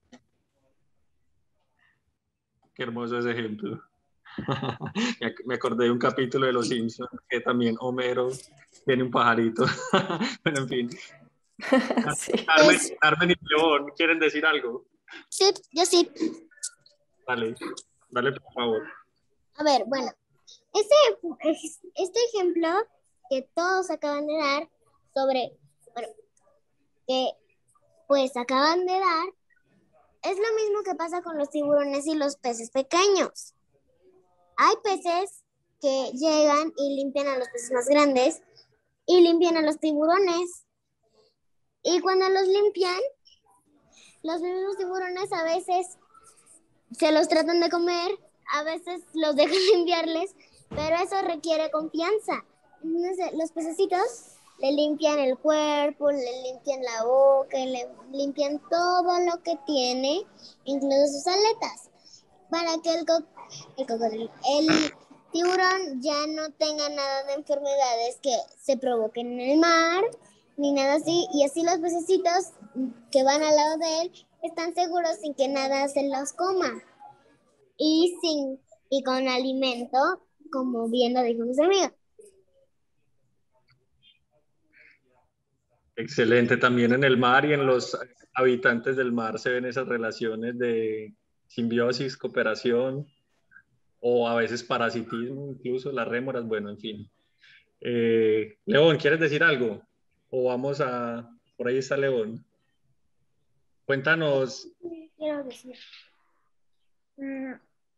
Qué hermoso ese ejemplo. Me acordé de un capítulo de Los Simpsons que también Homero tiene un pajarito. Bueno, en fin. Sí. Carmen, Es- Carmen y León, ¿quieren decir algo? sí, yo sí. Dale, dale por favor. A ver, bueno, este, este ejemplo que todos acaban de dar sobre, bueno, que pues acaban de dar, es lo mismo que pasa con los tiburones y los peces pequeños. Hay peces que llegan y limpian a los peces más grandes y limpian a los tiburones. Y cuando los limpian, los mismos tiburones a veces se los tratan de comer, a veces los dejan limpiarles, pero eso requiere confianza. Entonces, los pececitos le limpian el cuerpo, le limpian la boca, le limpian todo lo que tiene, incluso sus aletas, para que el, co el cocodrilo, el tiburón ya no tenga nada de enfermedades que se provoquen en el mar, ni nada así, y así los pececitos que van al lado de él están seguros sin que nada se los coma. Y, sin, y con alimento, como bien lo dijo nuestra amiga. Excelente. También en el mar y en los habitantes del mar se ven esas relaciones de simbiosis, cooperación o a veces parasitismo, incluso las rémoras. Bueno, en fin. Eh, León, ¿quieres decir algo? O vamos a... Por ahí está León. Cuéntanos. Quiero decir, mm,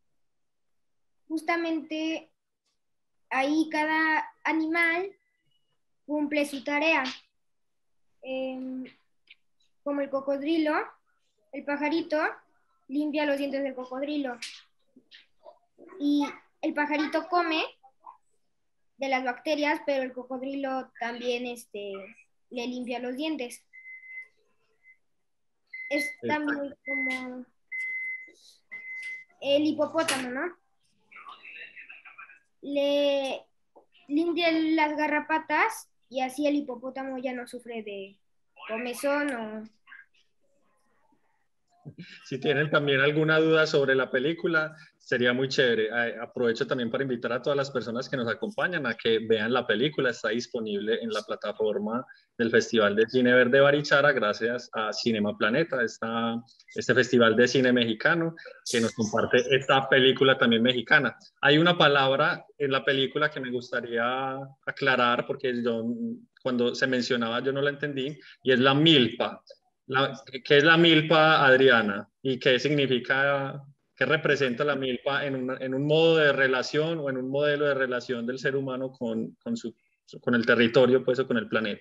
justamente ahí cada animal cumple su tarea. Eh, como el cocodrilo, el pajarito limpia los dientes del cocodrilo y el pajarito come de las bacterias, pero el cocodrilo también este, le limpia los dientes. Es también como el hipopótamo, ¿no? Le limpia las garrapatas y así el hipopótamo ya no sufre de comezón o... Si tienen también alguna duda sobre la película, sería muy chévere. Aprovecho también para invitar a todas las personas que nos acompañan a que vean la película. Está disponible en la plataforma del Festival de Cine Verde Barichara gracias a Cinema Planeta, esta, este festival de cine mexicano que nos comparte esta película también mexicana. Hay una palabra en la película que me gustaría aclarar porque yo, cuando se mencionaba yo no la entendí y es la milpa. La, ¿qué es la milpa, Adriana? ¿Y qué significa, qué representa la milpa en, una, en un modo de relación o en un modelo de relación del ser humano con, con, su, con el territorio, pues, o con el planeta?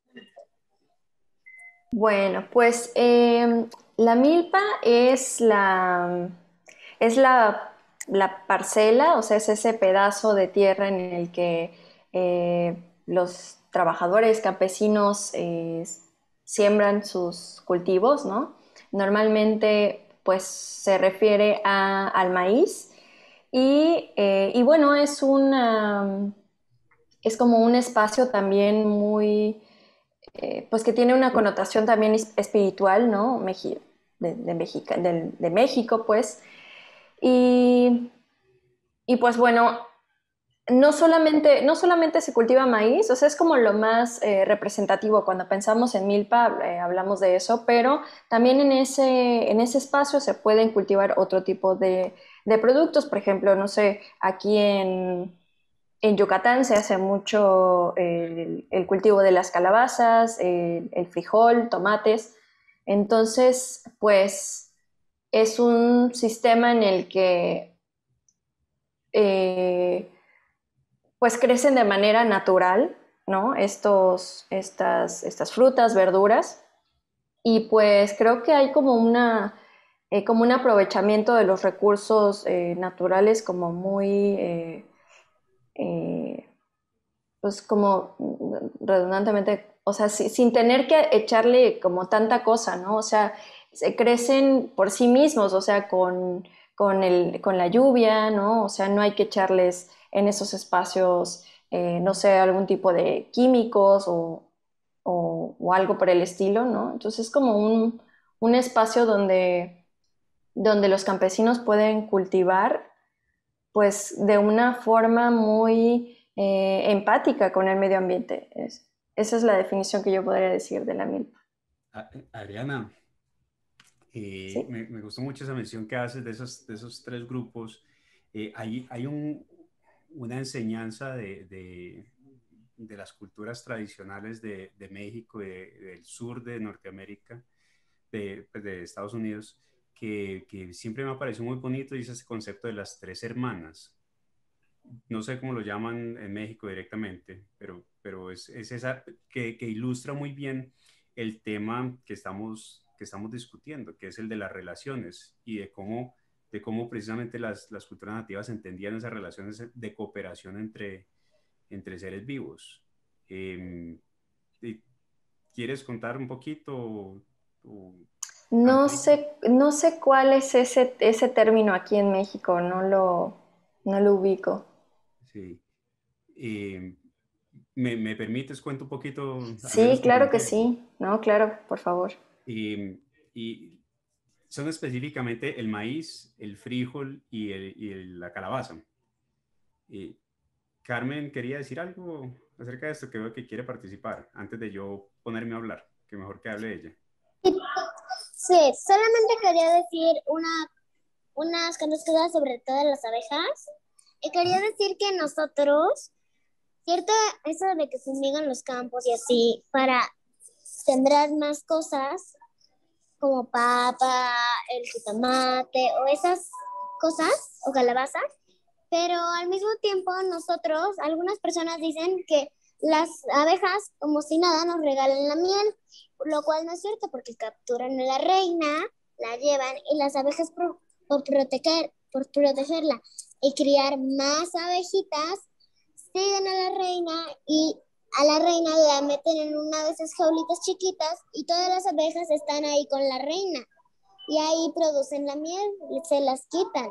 Bueno, pues eh, la milpa es la, es la, la parcela, o sea, es ese pedazo de tierra en el que eh, los trabajadores campesinos eh, siembran sus cultivos, ¿no? Normalmente, pues, se refiere a, al maíz y, eh, y bueno, es una, es como un espacio también muy eh, pues que tiene una connotación también espiritual, ¿no? Meji de, de, Mexica, de, de México, pues. Y, y pues bueno, no solamente, no solamente se cultiva maíz, o sea, es como lo más eh, representativo. Cuando pensamos en milpa, eh, hablamos de eso, pero también en ese, en ese espacio se pueden cultivar otro tipo de, de productos. Por ejemplo, no sé, aquí en... En Yucatán se hace mucho el, el cultivo de las calabazas, el, el frijol, tomates. Entonces, pues es un sistema en el que eh, pues crecen de manera natural, ¿no? Estos, estas, estas frutas, verduras. Y pues creo que hay como una, eh, como un aprovechamiento de los recursos eh, naturales como muy... Eh, eh, pues como redundantemente, o sea, si, sin tener que echarle como tanta cosa, ¿no? O sea, se crecen por sí mismos, o sea, con, con, el, con la lluvia, ¿no? O sea, no hay que echarles en esos espacios, eh, no sé, algún tipo de químicos o, o, o algo por el estilo, ¿no? Entonces es como un, un espacio donde, donde los campesinos pueden cultivar, pues, de una forma muy eh, empática con el medio ambiente. Es, esa es la definición que yo podría decir de la milpa. Adriana, eh, ¿Sí? me, me gustó mucho esa mención que haces de esos, de esos tres grupos. Eh, hay hay un, una enseñanza de, de, de, las culturas tradicionales de, de México, de, del sur de Norteamérica, de, de Estados Unidos, que, que siempre me ha parecido muy bonito, y es ese concepto de las tres hermanas. No sé cómo lo llaman en México directamente, pero, pero es, es esa que, que ilustra muy bien el tema que estamos, que estamos discutiendo, que es el de las relaciones y de cómo, de cómo precisamente las, las culturas nativas entendían esas relaciones de cooperación entre, entre seres vivos. Eh, ¿Quieres contar un poquito? O, o no, sé, no sé cuál es ese, ese término aquí en México, no lo, no lo ubico. Sí. Eh, ¿me, ¿Me permites cuento un poquito? Sí, claro que sí. No, claro, por favor. Y, y son específicamente el maíz, el frijol y, el, y el, la calabaza. Y Carmen quería decir algo acerca de esto, que veo que quiere participar, antes de yo ponerme a hablar, que mejor que hable ella. Sí, solamente quería decir una, unas cosas sobre todas las abejas. Y quería decir que nosotros, cierto, eso de que fumigan los campos y así, para sembrar más cosas, como papa, el jitomate, o esas cosas, o calabazas, pero al mismo tiempo nosotros, algunas personas dicen que las abejas, como si nada, nos regalan la miel, lo cual no es cierto, porque capturan a la reina, la llevan, y las abejas por, por, proteger, por protegerla y criar más abejitas, siguen a la reina y a la reina la meten en una de esas jaulitas chiquitas y todas las abejas están ahí con la reina y ahí producen la miel y se las quitan.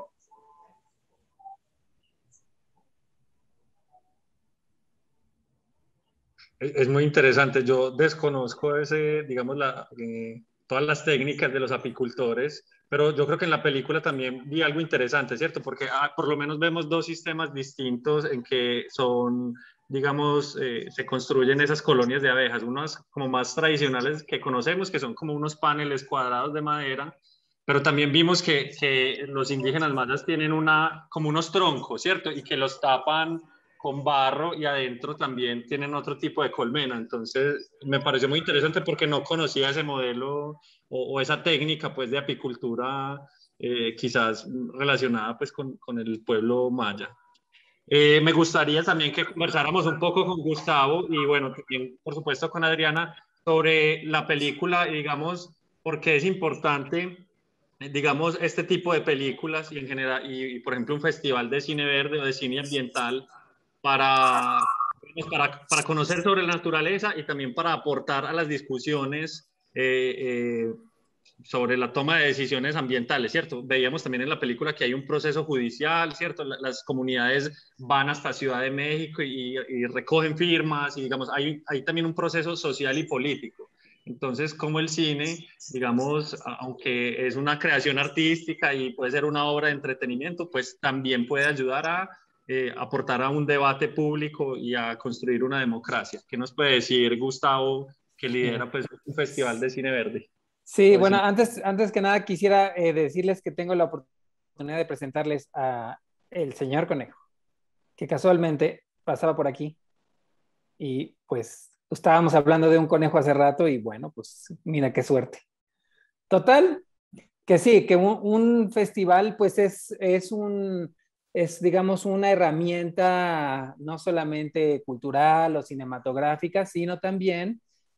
Es muy interesante. Yo desconozco ese, digamos, la, eh, todas las técnicas de los apicultores, pero yo creo que en la película también vi algo interesante, ¿cierto? Porque ah, por lo menos vemos dos sistemas distintos en que son, digamos, eh, se construyen esas colonias de abejas, unas como más tradicionales que conocemos, que son como unos paneles cuadrados de madera, pero también vimos que, que los indígenas mayas tienen una, como unos troncos, ¿cierto? Y que los tapan con barro y adentro también tienen otro tipo de colmena. Entonces me pareció muy interesante porque no conocía ese modelo o, o esa técnica pues de apicultura eh, quizás relacionada pues con, con el pueblo maya. Eh, me gustaría también que conversáramos un poco con Gustavo y bueno, también por supuesto con Adriana sobre la película y digamos por qué es importante, eh, digamos, este tipo de películas y en general, y, y por ejemplo un festival de cine verde o de cine ambiental para, pues, para, para conocer sobre la naturaleza y también para aportar a las discusiones eh, eh, sobre la toma de decisiones ambientales, ¿cierto? Veíamos también en la película que hay un proceso judicial, ¿cierto? Las comunidades van hasta Ciudad de México y, y recogen firmas y, digamos, hay, hay también un proceso social y político. Entonces, como el cine, digamos, aunque es una creación artística y puede ser una obra de entretenimiento, pues también puede ayudar a eh, aportar a un debate público y a construir una democracia. ¿Qué nos puede decir Gustavo, que lidera pues, un festival de cine verde? Sí, bueno, antes, antes que nada quisiera eh, decirles que tengo la oportunidad de presentarles a el señor Conejo, que casualmente pasaba por aquí y pues estábamos hablando de un conejo hace rato y bueno, pues mira qué suerte. Total, que sí, que un, un festival pues es, es un, es digamos una herramienta no solamente cultural o cinematográfica, sino también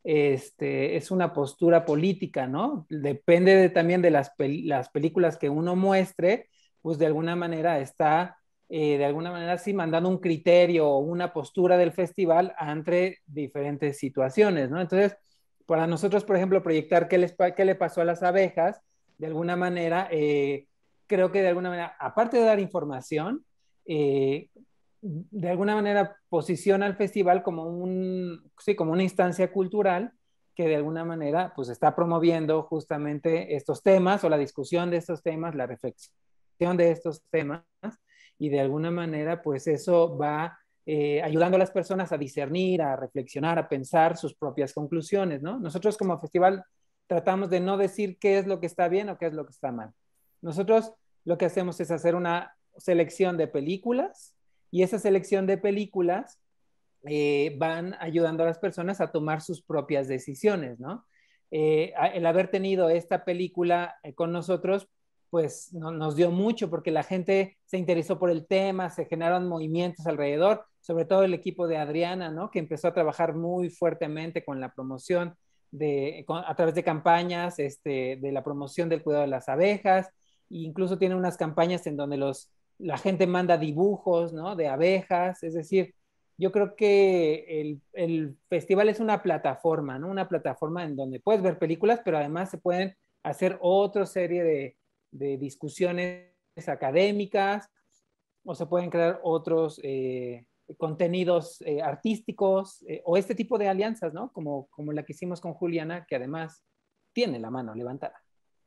este, es una postura política, ¿no? Depende de, también de las, pel las películas que uno muestre, pues de alguna manera está, eh, de alguna manera sí, mandando un criterio o una postura del festival ante diferentes situaciones, ¿no? Entonces, para nosotros, por ejemplo, proyectar qué, les, qué le pasó a las abejas, de alguna manera, eh, creo que de alguna manera, aparte de dar información, eh, de alguna manera posiciona al festival como, un, sí, como una instancia cultural que de alguna manera pues está promoviendo justamente estos temas o la discusión de estos temas, la reflexión de estos temas y de alguna manera pues eso va eh, ayudando a las personas a discernir, a reflexionar, a pensar sus propias conclusiones, ¿no? Nosotros como festival tratamos de no decir qué es lo que está bien o qué es lo que está mal. Nosotros lo que hacemos es hacer una selección de películas y esa selección de películas eh, van ayudando a las personas a tomar sus propias decisiones, ¿no? Eh, el haber tenido esta película eh, con nosotros, pues no, nos dio mucho porque la gente se interesó por el tema, se generaron movimientos alrededor, sobre todo el equipo de Adriana, ¿no? Que empezó a trabajar muy fuertemente con la promoción de, con, a través de campañas este, de la promoción del cuidado de las abejas, e incluso tiene unas campañas en donde los, la gente manda dibujos, ¿no? De abejas, es decir, yo creo que el, el festival es una plataforma, ¿no? Una plataforma en donde puedes ver películas, pero además se pueden hacer otra serie de, de discusiones académicas o se pueden crear otros eh, contenidos eh, artísticos eh, o este tipo de alianzas, ¿no? Como, como la que hicimos con Juliana, que además tiene la mano levantada.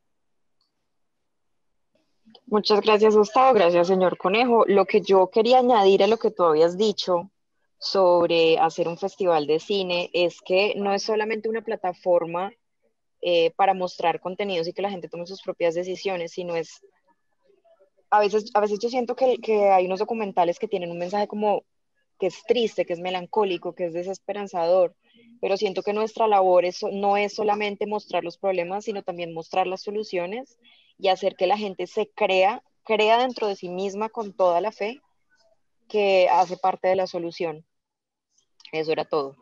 Muchas gracias, Gustavo. Gracias, señor Conejo. Lo que yo quería añadir a lo que tú habías dicho sobre hacer un festival de cine es que no es solamente una plataforma eh, para mostrar contenidos y que la gente tome sus propias decisiones, sino es, a veces, a veces yo siento que, que hay unos documentales que tienen un mensaje como que es triste, que es melancólico, que es desesperanzador, pero siento que nuestra labor es, no es solamente mostrar los problemas, sino también mostrar las soluciones y hacer que la gente se crea, crea dentro de sí misma con toda la fe que hace parte de la solución. Eso era todo.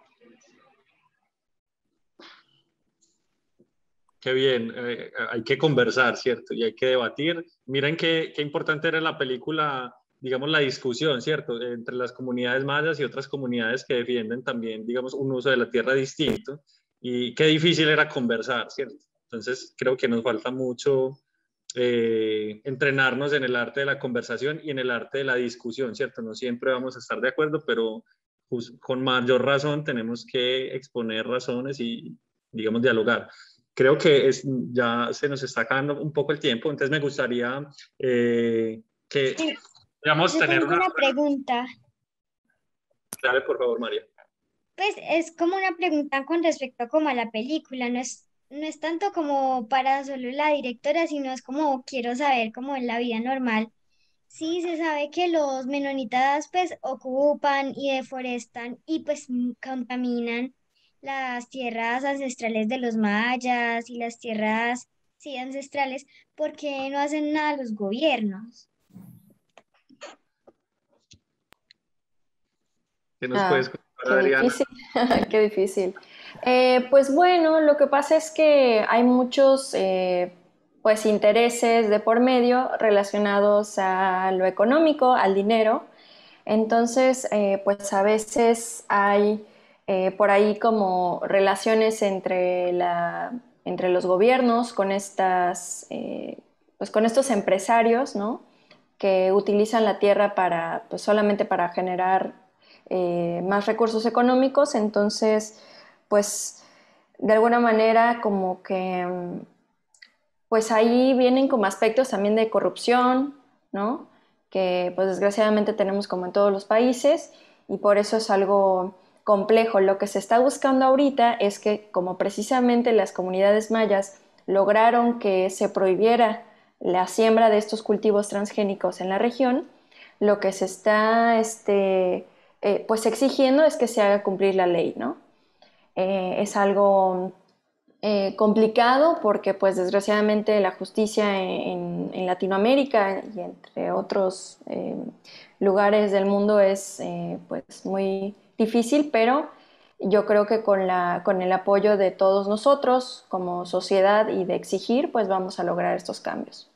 Qué bien, eh, hay que conversar, ¿cierto? Y hay que debatir. Miren qué, qué importante era en la película, digamos, la discusión, ¿cierto? Entre las comunidades mayas y otras comunidades que defienden también, digamos, un uso de la tierra distinto. Y qué difícil era conversar, ¿cierto? Entonces, creo que nos falta mucho eh, entrenarnos en el arte de la conversación y en el arte de la discusión, ¿cierto? No siempre vamos a estar de acuerdo, pero pues, con mayor razón tenemos que exponer razones y, digamos, dialogar. Creo que es, ya se nos está acabando un poco el tiempo, entonces me gustaría eh, que Sí, podamos yo tener tengo una... una pregunta. Dale, por favor, María. Pues es como una pregunta con respecto a como a la película, no es, no es tanto como para solo la directora, sino es como quiero saber como en la vida normal, Sí, se sabe que los menonitas pues ocupan y deforestan y pues mm, contaminan las tierras ancestrales de los mayas y las tierras, sí, ancestrales, porque no hacen nada los gobiernos. ¿Qué nos puedes Ah, contar, qué Adriana? difícil, qué difícil. Eh, pues bueno, lo que pasa es que hay muchos eh, pues intereses de por medio relacionados a lo económico, al dinero. Entonces, eh, pues a veces hay eh, por ahí como relaciones entre la, entre los gobiernos con estas, eh, pues con estos empresarios, ¿no? Que utilizan la tierra para, pues solamente para generar eh, más recursos económicos. Entonces, pues de alguna manera como que, mm, pues ahí vienen como aspectos también de corrupción, ¿no? Que pues desgraciadamente tenemos como en todos los países y por eso es algo complejo. Lo que se está buscando ahorita es que como precisamente las comunidades mayas lograron que se prohibiera la siembra de estos cultivos transgénicos en la región, lo que se está este, eh, pues exigiendo es que se haga cumplir la ley, ¿no? Eh, es algo eh, complicado porque pues desgraciadamente la justicia en, en Latinoamérica y entre otros eh, lugares del mundo es eh, pues muy difícil, pero yo creo que con, la, con el apoyo de todos nosotros como sociedad y de exigir, pues vamos a lograr estos cambios.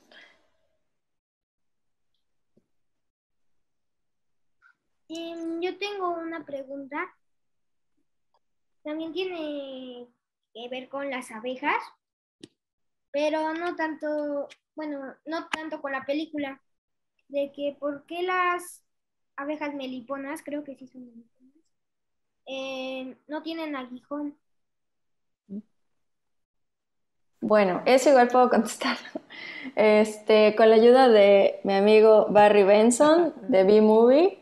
Em, yo tengo una pregunta. También tiene que ver con las abejas, pero no tanto, bueno, no tanto con la película, de que por qué las abejas meliponas, creo que sí son meliponas, eh, no tienen aguijón. Bueno, eso igual puedo contestar. Este, con la ayuda de mi amigo Barry Benson de B-Movie.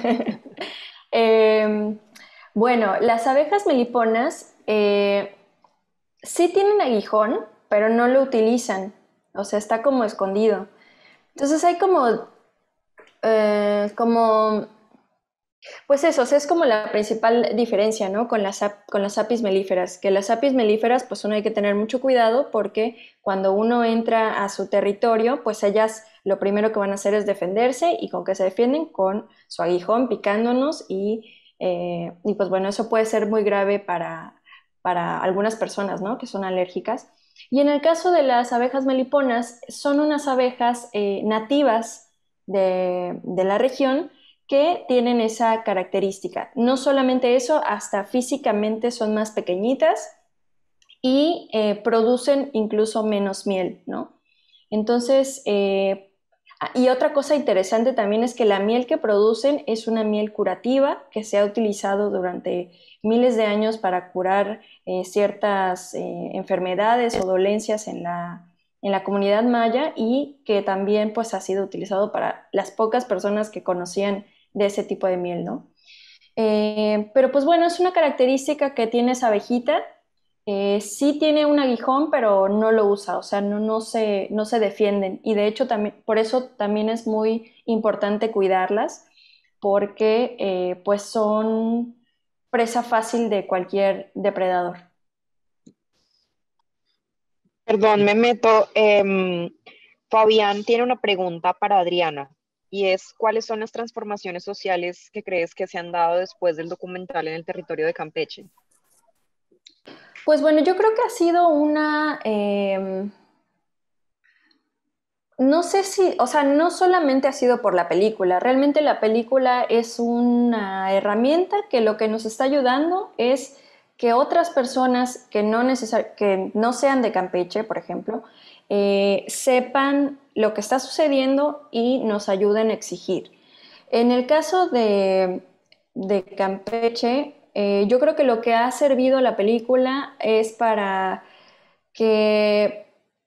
eh, bueno, las abejas meliponas eh, sí tienen aguijón, pero no lo utilizan. O sea, está como escondido. Entonces hay como, eh, como pues eso, o sea, es como la principal diferencia, ¿no? Con las, con las apis melíferas, que las apis melíferas, pues uno hay que tener mucho cuidado porque cuando uno entra a su territorio, pues ellas lo primero que van a hacer es defenderse y con qué se defienden, con su aguijón picándonos y, eh, y pues bueno, eso puede ser muy grave para, para algunas personas, ¿no? Que son alérgicas. Y en el caso de las abejas meliponas, son unas abejas eh, nativas de, de la región que tienen esa característica. No solamente eso, hasta físicamente son más pequeñitas y eh, producen incluso menos miel, ¿no? Entonces, eh, y otra cosa interesante también es que la miel que producen es una miel curativa que se ha utilizado durante miles de años para curar eh, ciertas eh, enfermedades o dolencias en la, en la comunidad maya y que también pues ha sido utilizado para las pocas personas que conocían de ese tipo de miel, ¿no? Eh, pero pues bueno, es una característica que tiene esa abejita. Eh, sí tiene un aguijón, pero no lo usa, o sea, no, no, se, no se defienden. Y de hecho, también, por eso también es muy importante cuidarlas, porque eh, pues son presa fácil de cualquier depredador. Perdón, me meto. em, Fabián tiene una pregunta para Adriana y es, ¿cuáles son las transformaciones sociales que crees que se han dado después del documental en el territorio de Campeche? Pues bueno, yo creo que ha sido una... Eh, no sé si, o sea, no solamente ha sido por la película, realmente la película es una herramienta que lo que nos está ayudando es que otras personas que no, necesar, que no sean de Campeche, por ejemplo, eh, sepan lo que está sucediendo y nos ayuden a exigir. En el caso de, de Campeche, eh, yo creo que lo que ha servido la película es para que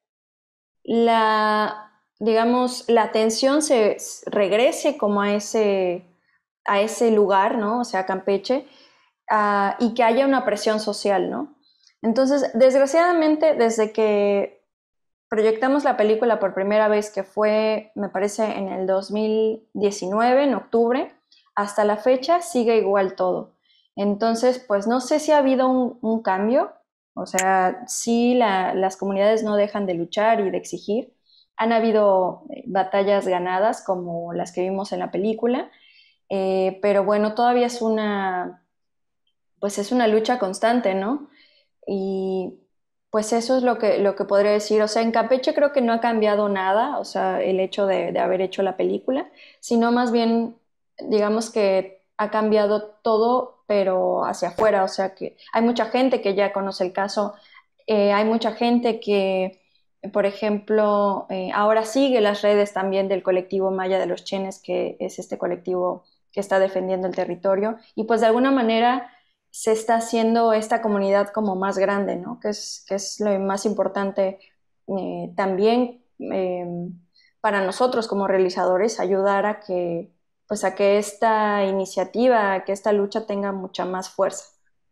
la, digamos, la atención se regrese como a ese, a ese lugar, ¿no? O sea, Campeche, uh, y que haya una presión social, ¿no? Entonces, desgraciadamente, desde que proyectamos la película por primera vez, que fue, me parece, en el dos mil diecinueve, en octubre, hasta la fecha sigue igual todo. Entonces, pues no sé si ha habido un, un cambio, o sea, sí la, las comunidades no dejan de luchar y de exigir. Han habido batallas ganadas como las que vimos en la película, eh, pero bueno, todavía es una, pues es una lucha constante, ¿no? Y pues eso es lo que, lo que podría decir. O sea, en Campeche creo que no ha cambiado nada, o sea, el hecho de, de haber hecho la película, sino más bien, digamos que ha cambiado todo, pero hacia afuera. O sea, que hay mucha gente que ya conoce el caso, eh, hay mucha gente que, por ejemplo, eh, ahora sigue las redes también del colectivo Maya de los Chenes, que es este colectivo que está defendiendo el territorio, y pues de alguna manera se está haciendo esta comunidad como más grande, ¿no? Que es, que es lo más importante eh, también eh, para nosotros como realizadores, ayudar a que, pues a que esta iniciativa, a que esta lucha tenga mucha más fuerza.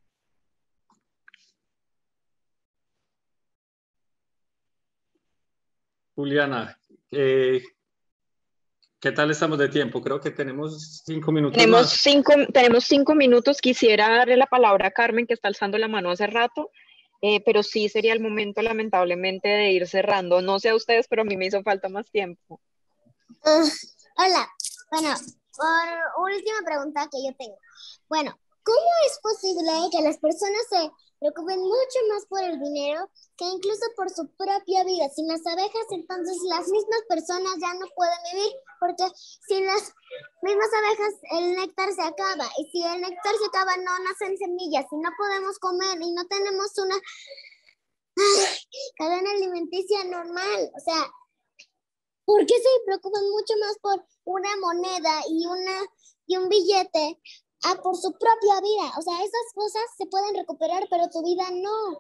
Juliana, eh, ¿qué tal estamos de tiempo? Creo que tenemos cinco minutos Tenemos más. cinco, tenemos cinco minutos. Quisiera darle la palabra a Carmen, que está alzando la mano hace rato, eh, pero sí sería el momento, lamentablemente, de ir cerrando. No sé a ustedes, pero a mí me hizo falta más tiempo. Uh, hola, bueno, por última pregunta que yo tengo. Bueno, ¿cómo es posible que las personas se preocupen mucho más por el dinero que incluso por su propia vida? Sin las abejas, entonces las mismas personas ya no pueden vivir, porque sin las mismas abejas el néctar se acaba, y si el néctar se acaba no nacen semillas, y no podemos comer, y no tenemos una ay, cadena alimenticia normal. O sea, ¿por qué se preocupan mucho más por una moneda y, una, y un billete a por su propia vida? O sea, esas cosas se pueden recuperar, pero tu vida no.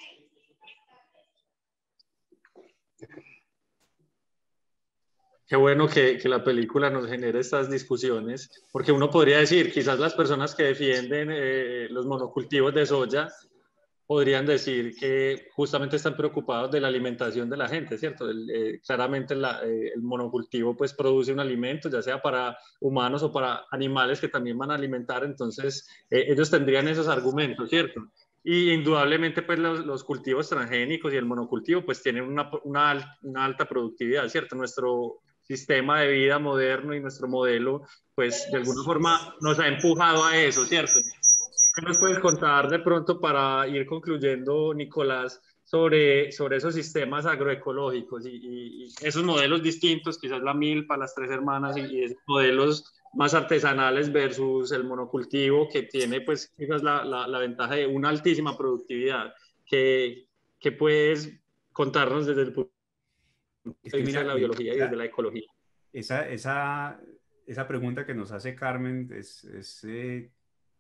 Qué bueno que, que la película nos genere estas discusiones, porque uno podría decir, quizás las personas que defienden eh, los monocultivos de soya podrían decir que justamente están preocupados de la alimentación de la gente, ¿cierto? El, eh, claramente la, eh, el monocultivo pues produce un alimento, ya sea para humanos o para animales que también van a alimentar, entonces eh, ellos tendrían esos argumentos, ¿cierto? Y indudablemente pues los, los cultivos transgénicos y el monocultivo pues tienen una, una, una alta productividad, ¿cierto? Nuestro sistema de vida moderno y nuestro modelo pues de alguna forma nos ha empujado a eso, ¿cierto? ¿Qué nos puedes contar de pronto para ir concluyendo, Nicolás, sobre, sobre esos sistemas agroecológicos y, y, y esos modelos distintos, quizás la milpa, las tres hermanas y, y esos modelos más artesanales versus el monocultivo que tiene pues quizás la, la, la ventaja de una altísima productividad? ¿Qué, qué puedes contarnos desde el punto Es de que vista mira, de la eh, biología y esa, desde la ecología? esa, esa, esa pregunta que nos hace Carmen es, es, eh,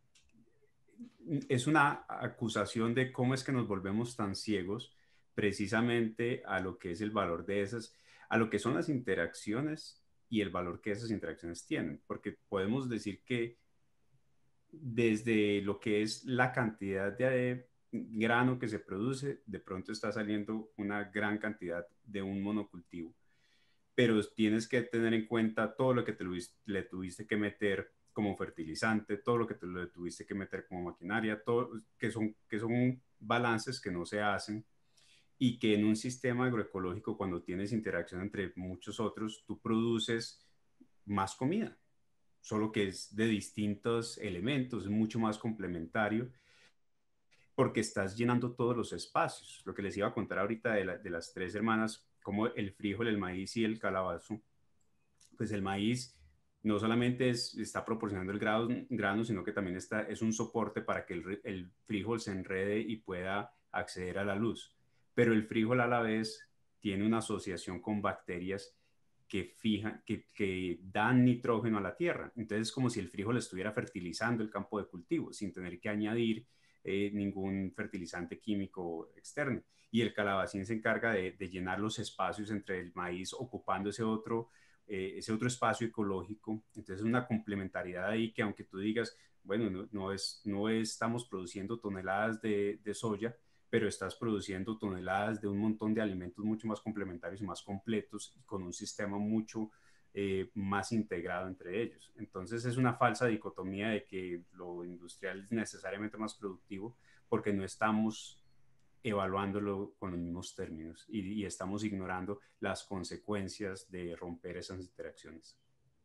es una acusación de cómo es que nos volvemos tan ciegos precisamente a lo que es el valor de esas, a lo que son las interacciones y el valor que esas interacciones tienen, porque podemos decir que desde lo que es la cantidad de grano que se produce, de pronto está saliendo una gran cantidad de un monocultivo, pero tienes que tener en cuenta todo lo que te le tuviste que meter como fertilizante, todo lo que te le tuviste que meter como maquinaria, todo, que, son, que son balances que no se hacen y que en un sistema agroecológico, cuando tienes interacción entre muchos otros, tú produces más comida, solo que es de distintos elementos, es mucho más complementario porque estás llenando todos los espacios. Lo que les iba a contar ahorita de, la, de las tres hermanas, como el frijol, el maíz y el calabazo, pues el maíz no solamente es, está proporcionando el grado, grano, sino que también está, es un soporte para que el, el frijol se enrede y pueda acceder a la luz. Pero el frijol a la vez tiene una asociación con bacterias que, fijan, que, que dan nitrógeno a la tierra. Entonces es como si el frijol estuviera fertilizando el campo de cultivo sin tener que añadir eh, ningún fertilizante químico externo. Y el calabacín se encarga de, de llenar los espacios entre el maíz ocupando ese otro, eh, ese otro espacio ecológico. Entonces es una complementariedad ahí que aunque tú digas, bueno, no, no, es, no estamos produciendo toneladas de, de soya, pero estás produciendo toneladas de un montón de alimentos mucho más complementarios y más completos y con un sistema mucho eh, más integrado entre ellos. Entonces es una falsa dicotomía de que lo industrial es necesariamente más productivo porque no estamos evaluándolo con los mismos términos y, y estamos ignorando las consecuencias de romper esas interacciones.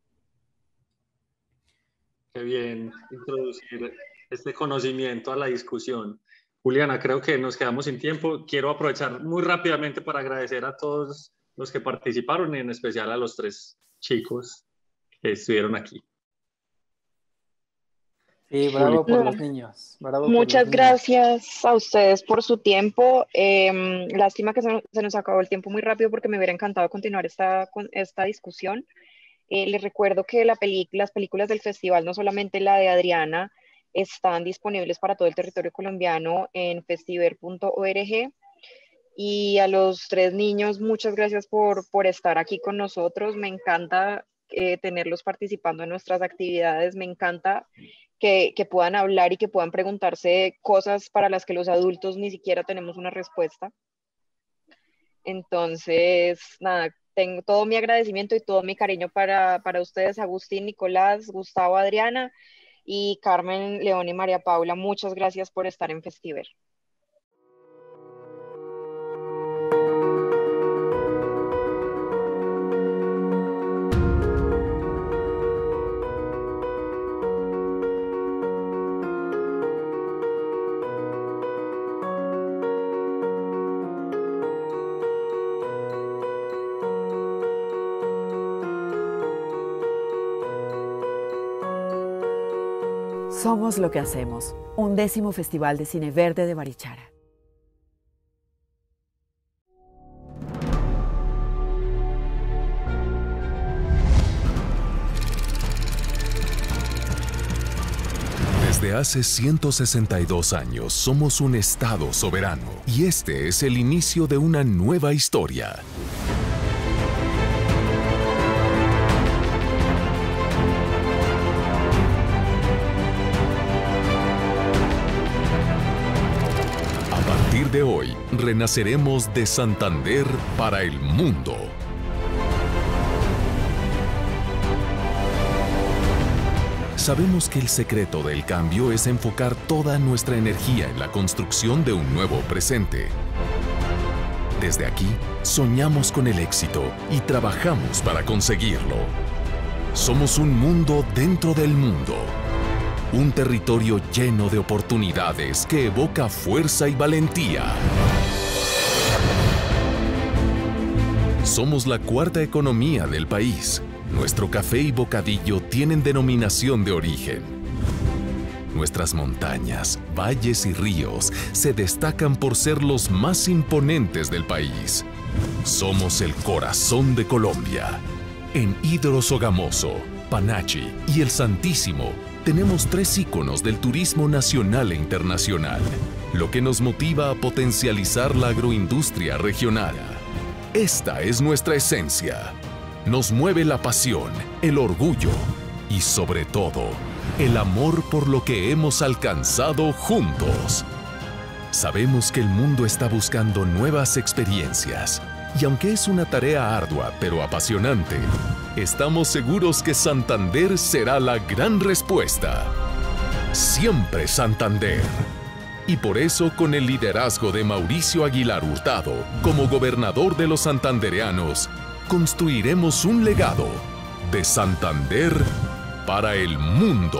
Qué bien introducir este conocimiento a la discusión. Juliana, creo que nos quedamos sin tiempo. Quiero aprovechar muy rápidamente para agradecer a todos los que participaron y en especial a los tres chicos que estuvieron aquí. Sí, bravo por los niños. Bravo Muchas por los gracias niños. a ustedes por su tiempo. Eh, lástima que se nos, se nos acabó el tiempo muy rápido porque me hubiera encantado continuar esta, esta discusión. Eh, les recuerdo que la peli, las películas del festival, no solamente la de Adriana, están disponibles para todo el territorio colombiano en festiver punto org. Y a los tres niños, muchas gracias por, por estar aquí con nosotros. Me encanta eh, tenerlos participando en nuestras actividades. Me encanta que, que puedan hablar y que puedan preguntarse cosas para las que los adultos ni siquiera tenemos una respuesta. Entonces, nada, tengo todo mi agradecimiento y todo mi cariño para, para ustedes, Agustín, Nicolás, Gustavo, Adriana y Carmen, León y María Paula. Muchas gracias por estar en Festiver. Somos lo que hacemos, undécimo Festival de Cine Verde de Barichara. Desde hace ciento sesenta y dos años somos un Estado soberano y este es el inicio de una nueva historia. De hoy, renaceremos de Santander para el mundo. Sabemos que el secreto del cambio es enfocar toda nuestra energía en la construcción de un nuevo presente. Desde aquí, soñamos con el éxito y trabajamos para conseguirlo. Somos un mundo dentro del mundo. Un territorio lleno de oportunidades que evoca fuerza y valentía. Somos la cuarta economía del país. Nuestro café y bocadillo tienen denominación de origen. Nuestras montañas, valles y ríos se destacan por ser los más imponentes del país. Somos el corazón de Colombia. En Hidro Sogamoso, Panachi y El Santísimo, tenemos tres íconos del turismo nacional e internacional, lo que nos motiva a potencializar la agroindustria regional. Esta es nuestra esencia. Nos mueve la pasión, el orgullo y, sobre todo, el amor por lo que hemos alcanzado juntos. Sabemos que el mundo está buscando nuevas experiencias y aunque es una tarea ardua pero apasionante, estamos seguros que Santander será la gran respuesta. Siempre Santander. Y por eso, con el liderazgo de Mauricio Aguilar Hurtado como gobernador de los santandereanos, construiremos un legado de Santander para el mundo.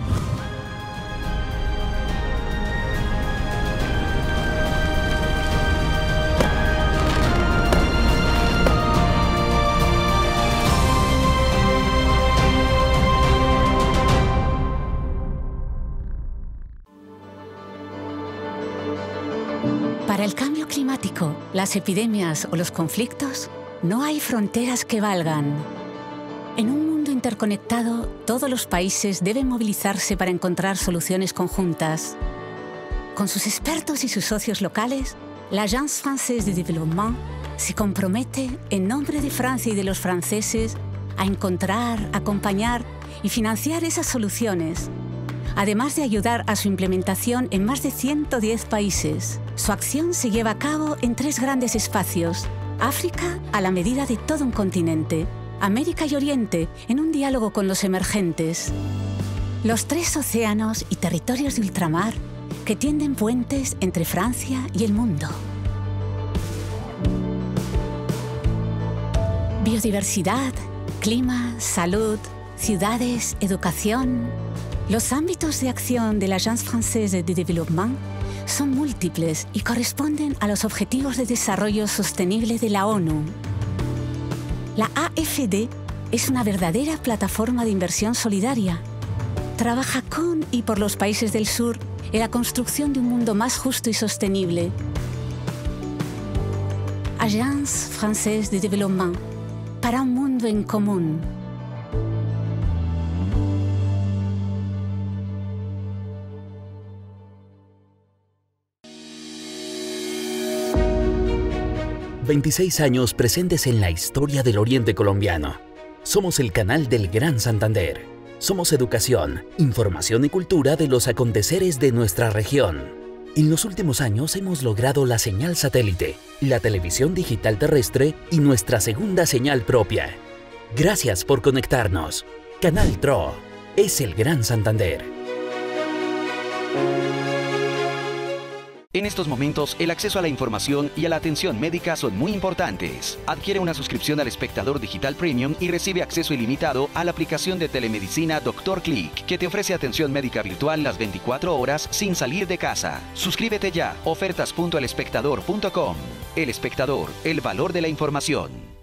Para el cambio climático, las epidemias o los conflictos, no hay fronteras que valgan. En un mundo interconectado, todos los países deben movilizarse para encontrar soluciones conjuntas. Con sus expertos y sus socios locales, la Agence Française de Développement se compromete, en nombre de Francia y de los franceses, a encontrar, acompañar y financiar esas soluciones, además de ayudar a su implementación en más de ciento diez países, Su acción se lleva a cabo en tres grandes espacios. África, a la medida de todo un continente. América y Oriente, en un diálogo con los emergentes. Los tres océanos y territorios de ultramar que tienden puentes entre Francia y el mundo. Biodiversidad, clima, salud, ciudades, educación. Los ámbitos de acción de la Agence Française de Développement son múltiples y corresponden a los Objetivos de Desarrollo Sostenible de la ONU. La A F D es una verdadera plataforma de inversión solidaria. Trabaja con y por los países del sur en la construcción de un mundo más justo y sostenible. Agence Française de Développement, para un mundo en común. veintiséis años presentes en la historia del Oriente colombiano. Somos el canal del Gran Santander. Somos educación, información y cultura de los aconteceres de nuestra región. En los últimos años hemos logrado la señal satélite, la televisión digital terrestre y nuestra segunda señal propia. Gracias por conectarnos. Canal T R O es el Gran Santander. En estos momentos, el acceso a la información y a la atención médica son muy importantes. Adquiere una suscripción al Espectador Digital Premium y recibe acceso ilimitado a la aplicación de telemedicina Doctor Click, que te ofrece atención médica virtual las veinticuatro horas sin salir de casa. Suscríbete ya. ofertas punto el espectador punto com. El Espectador, el valor de la información.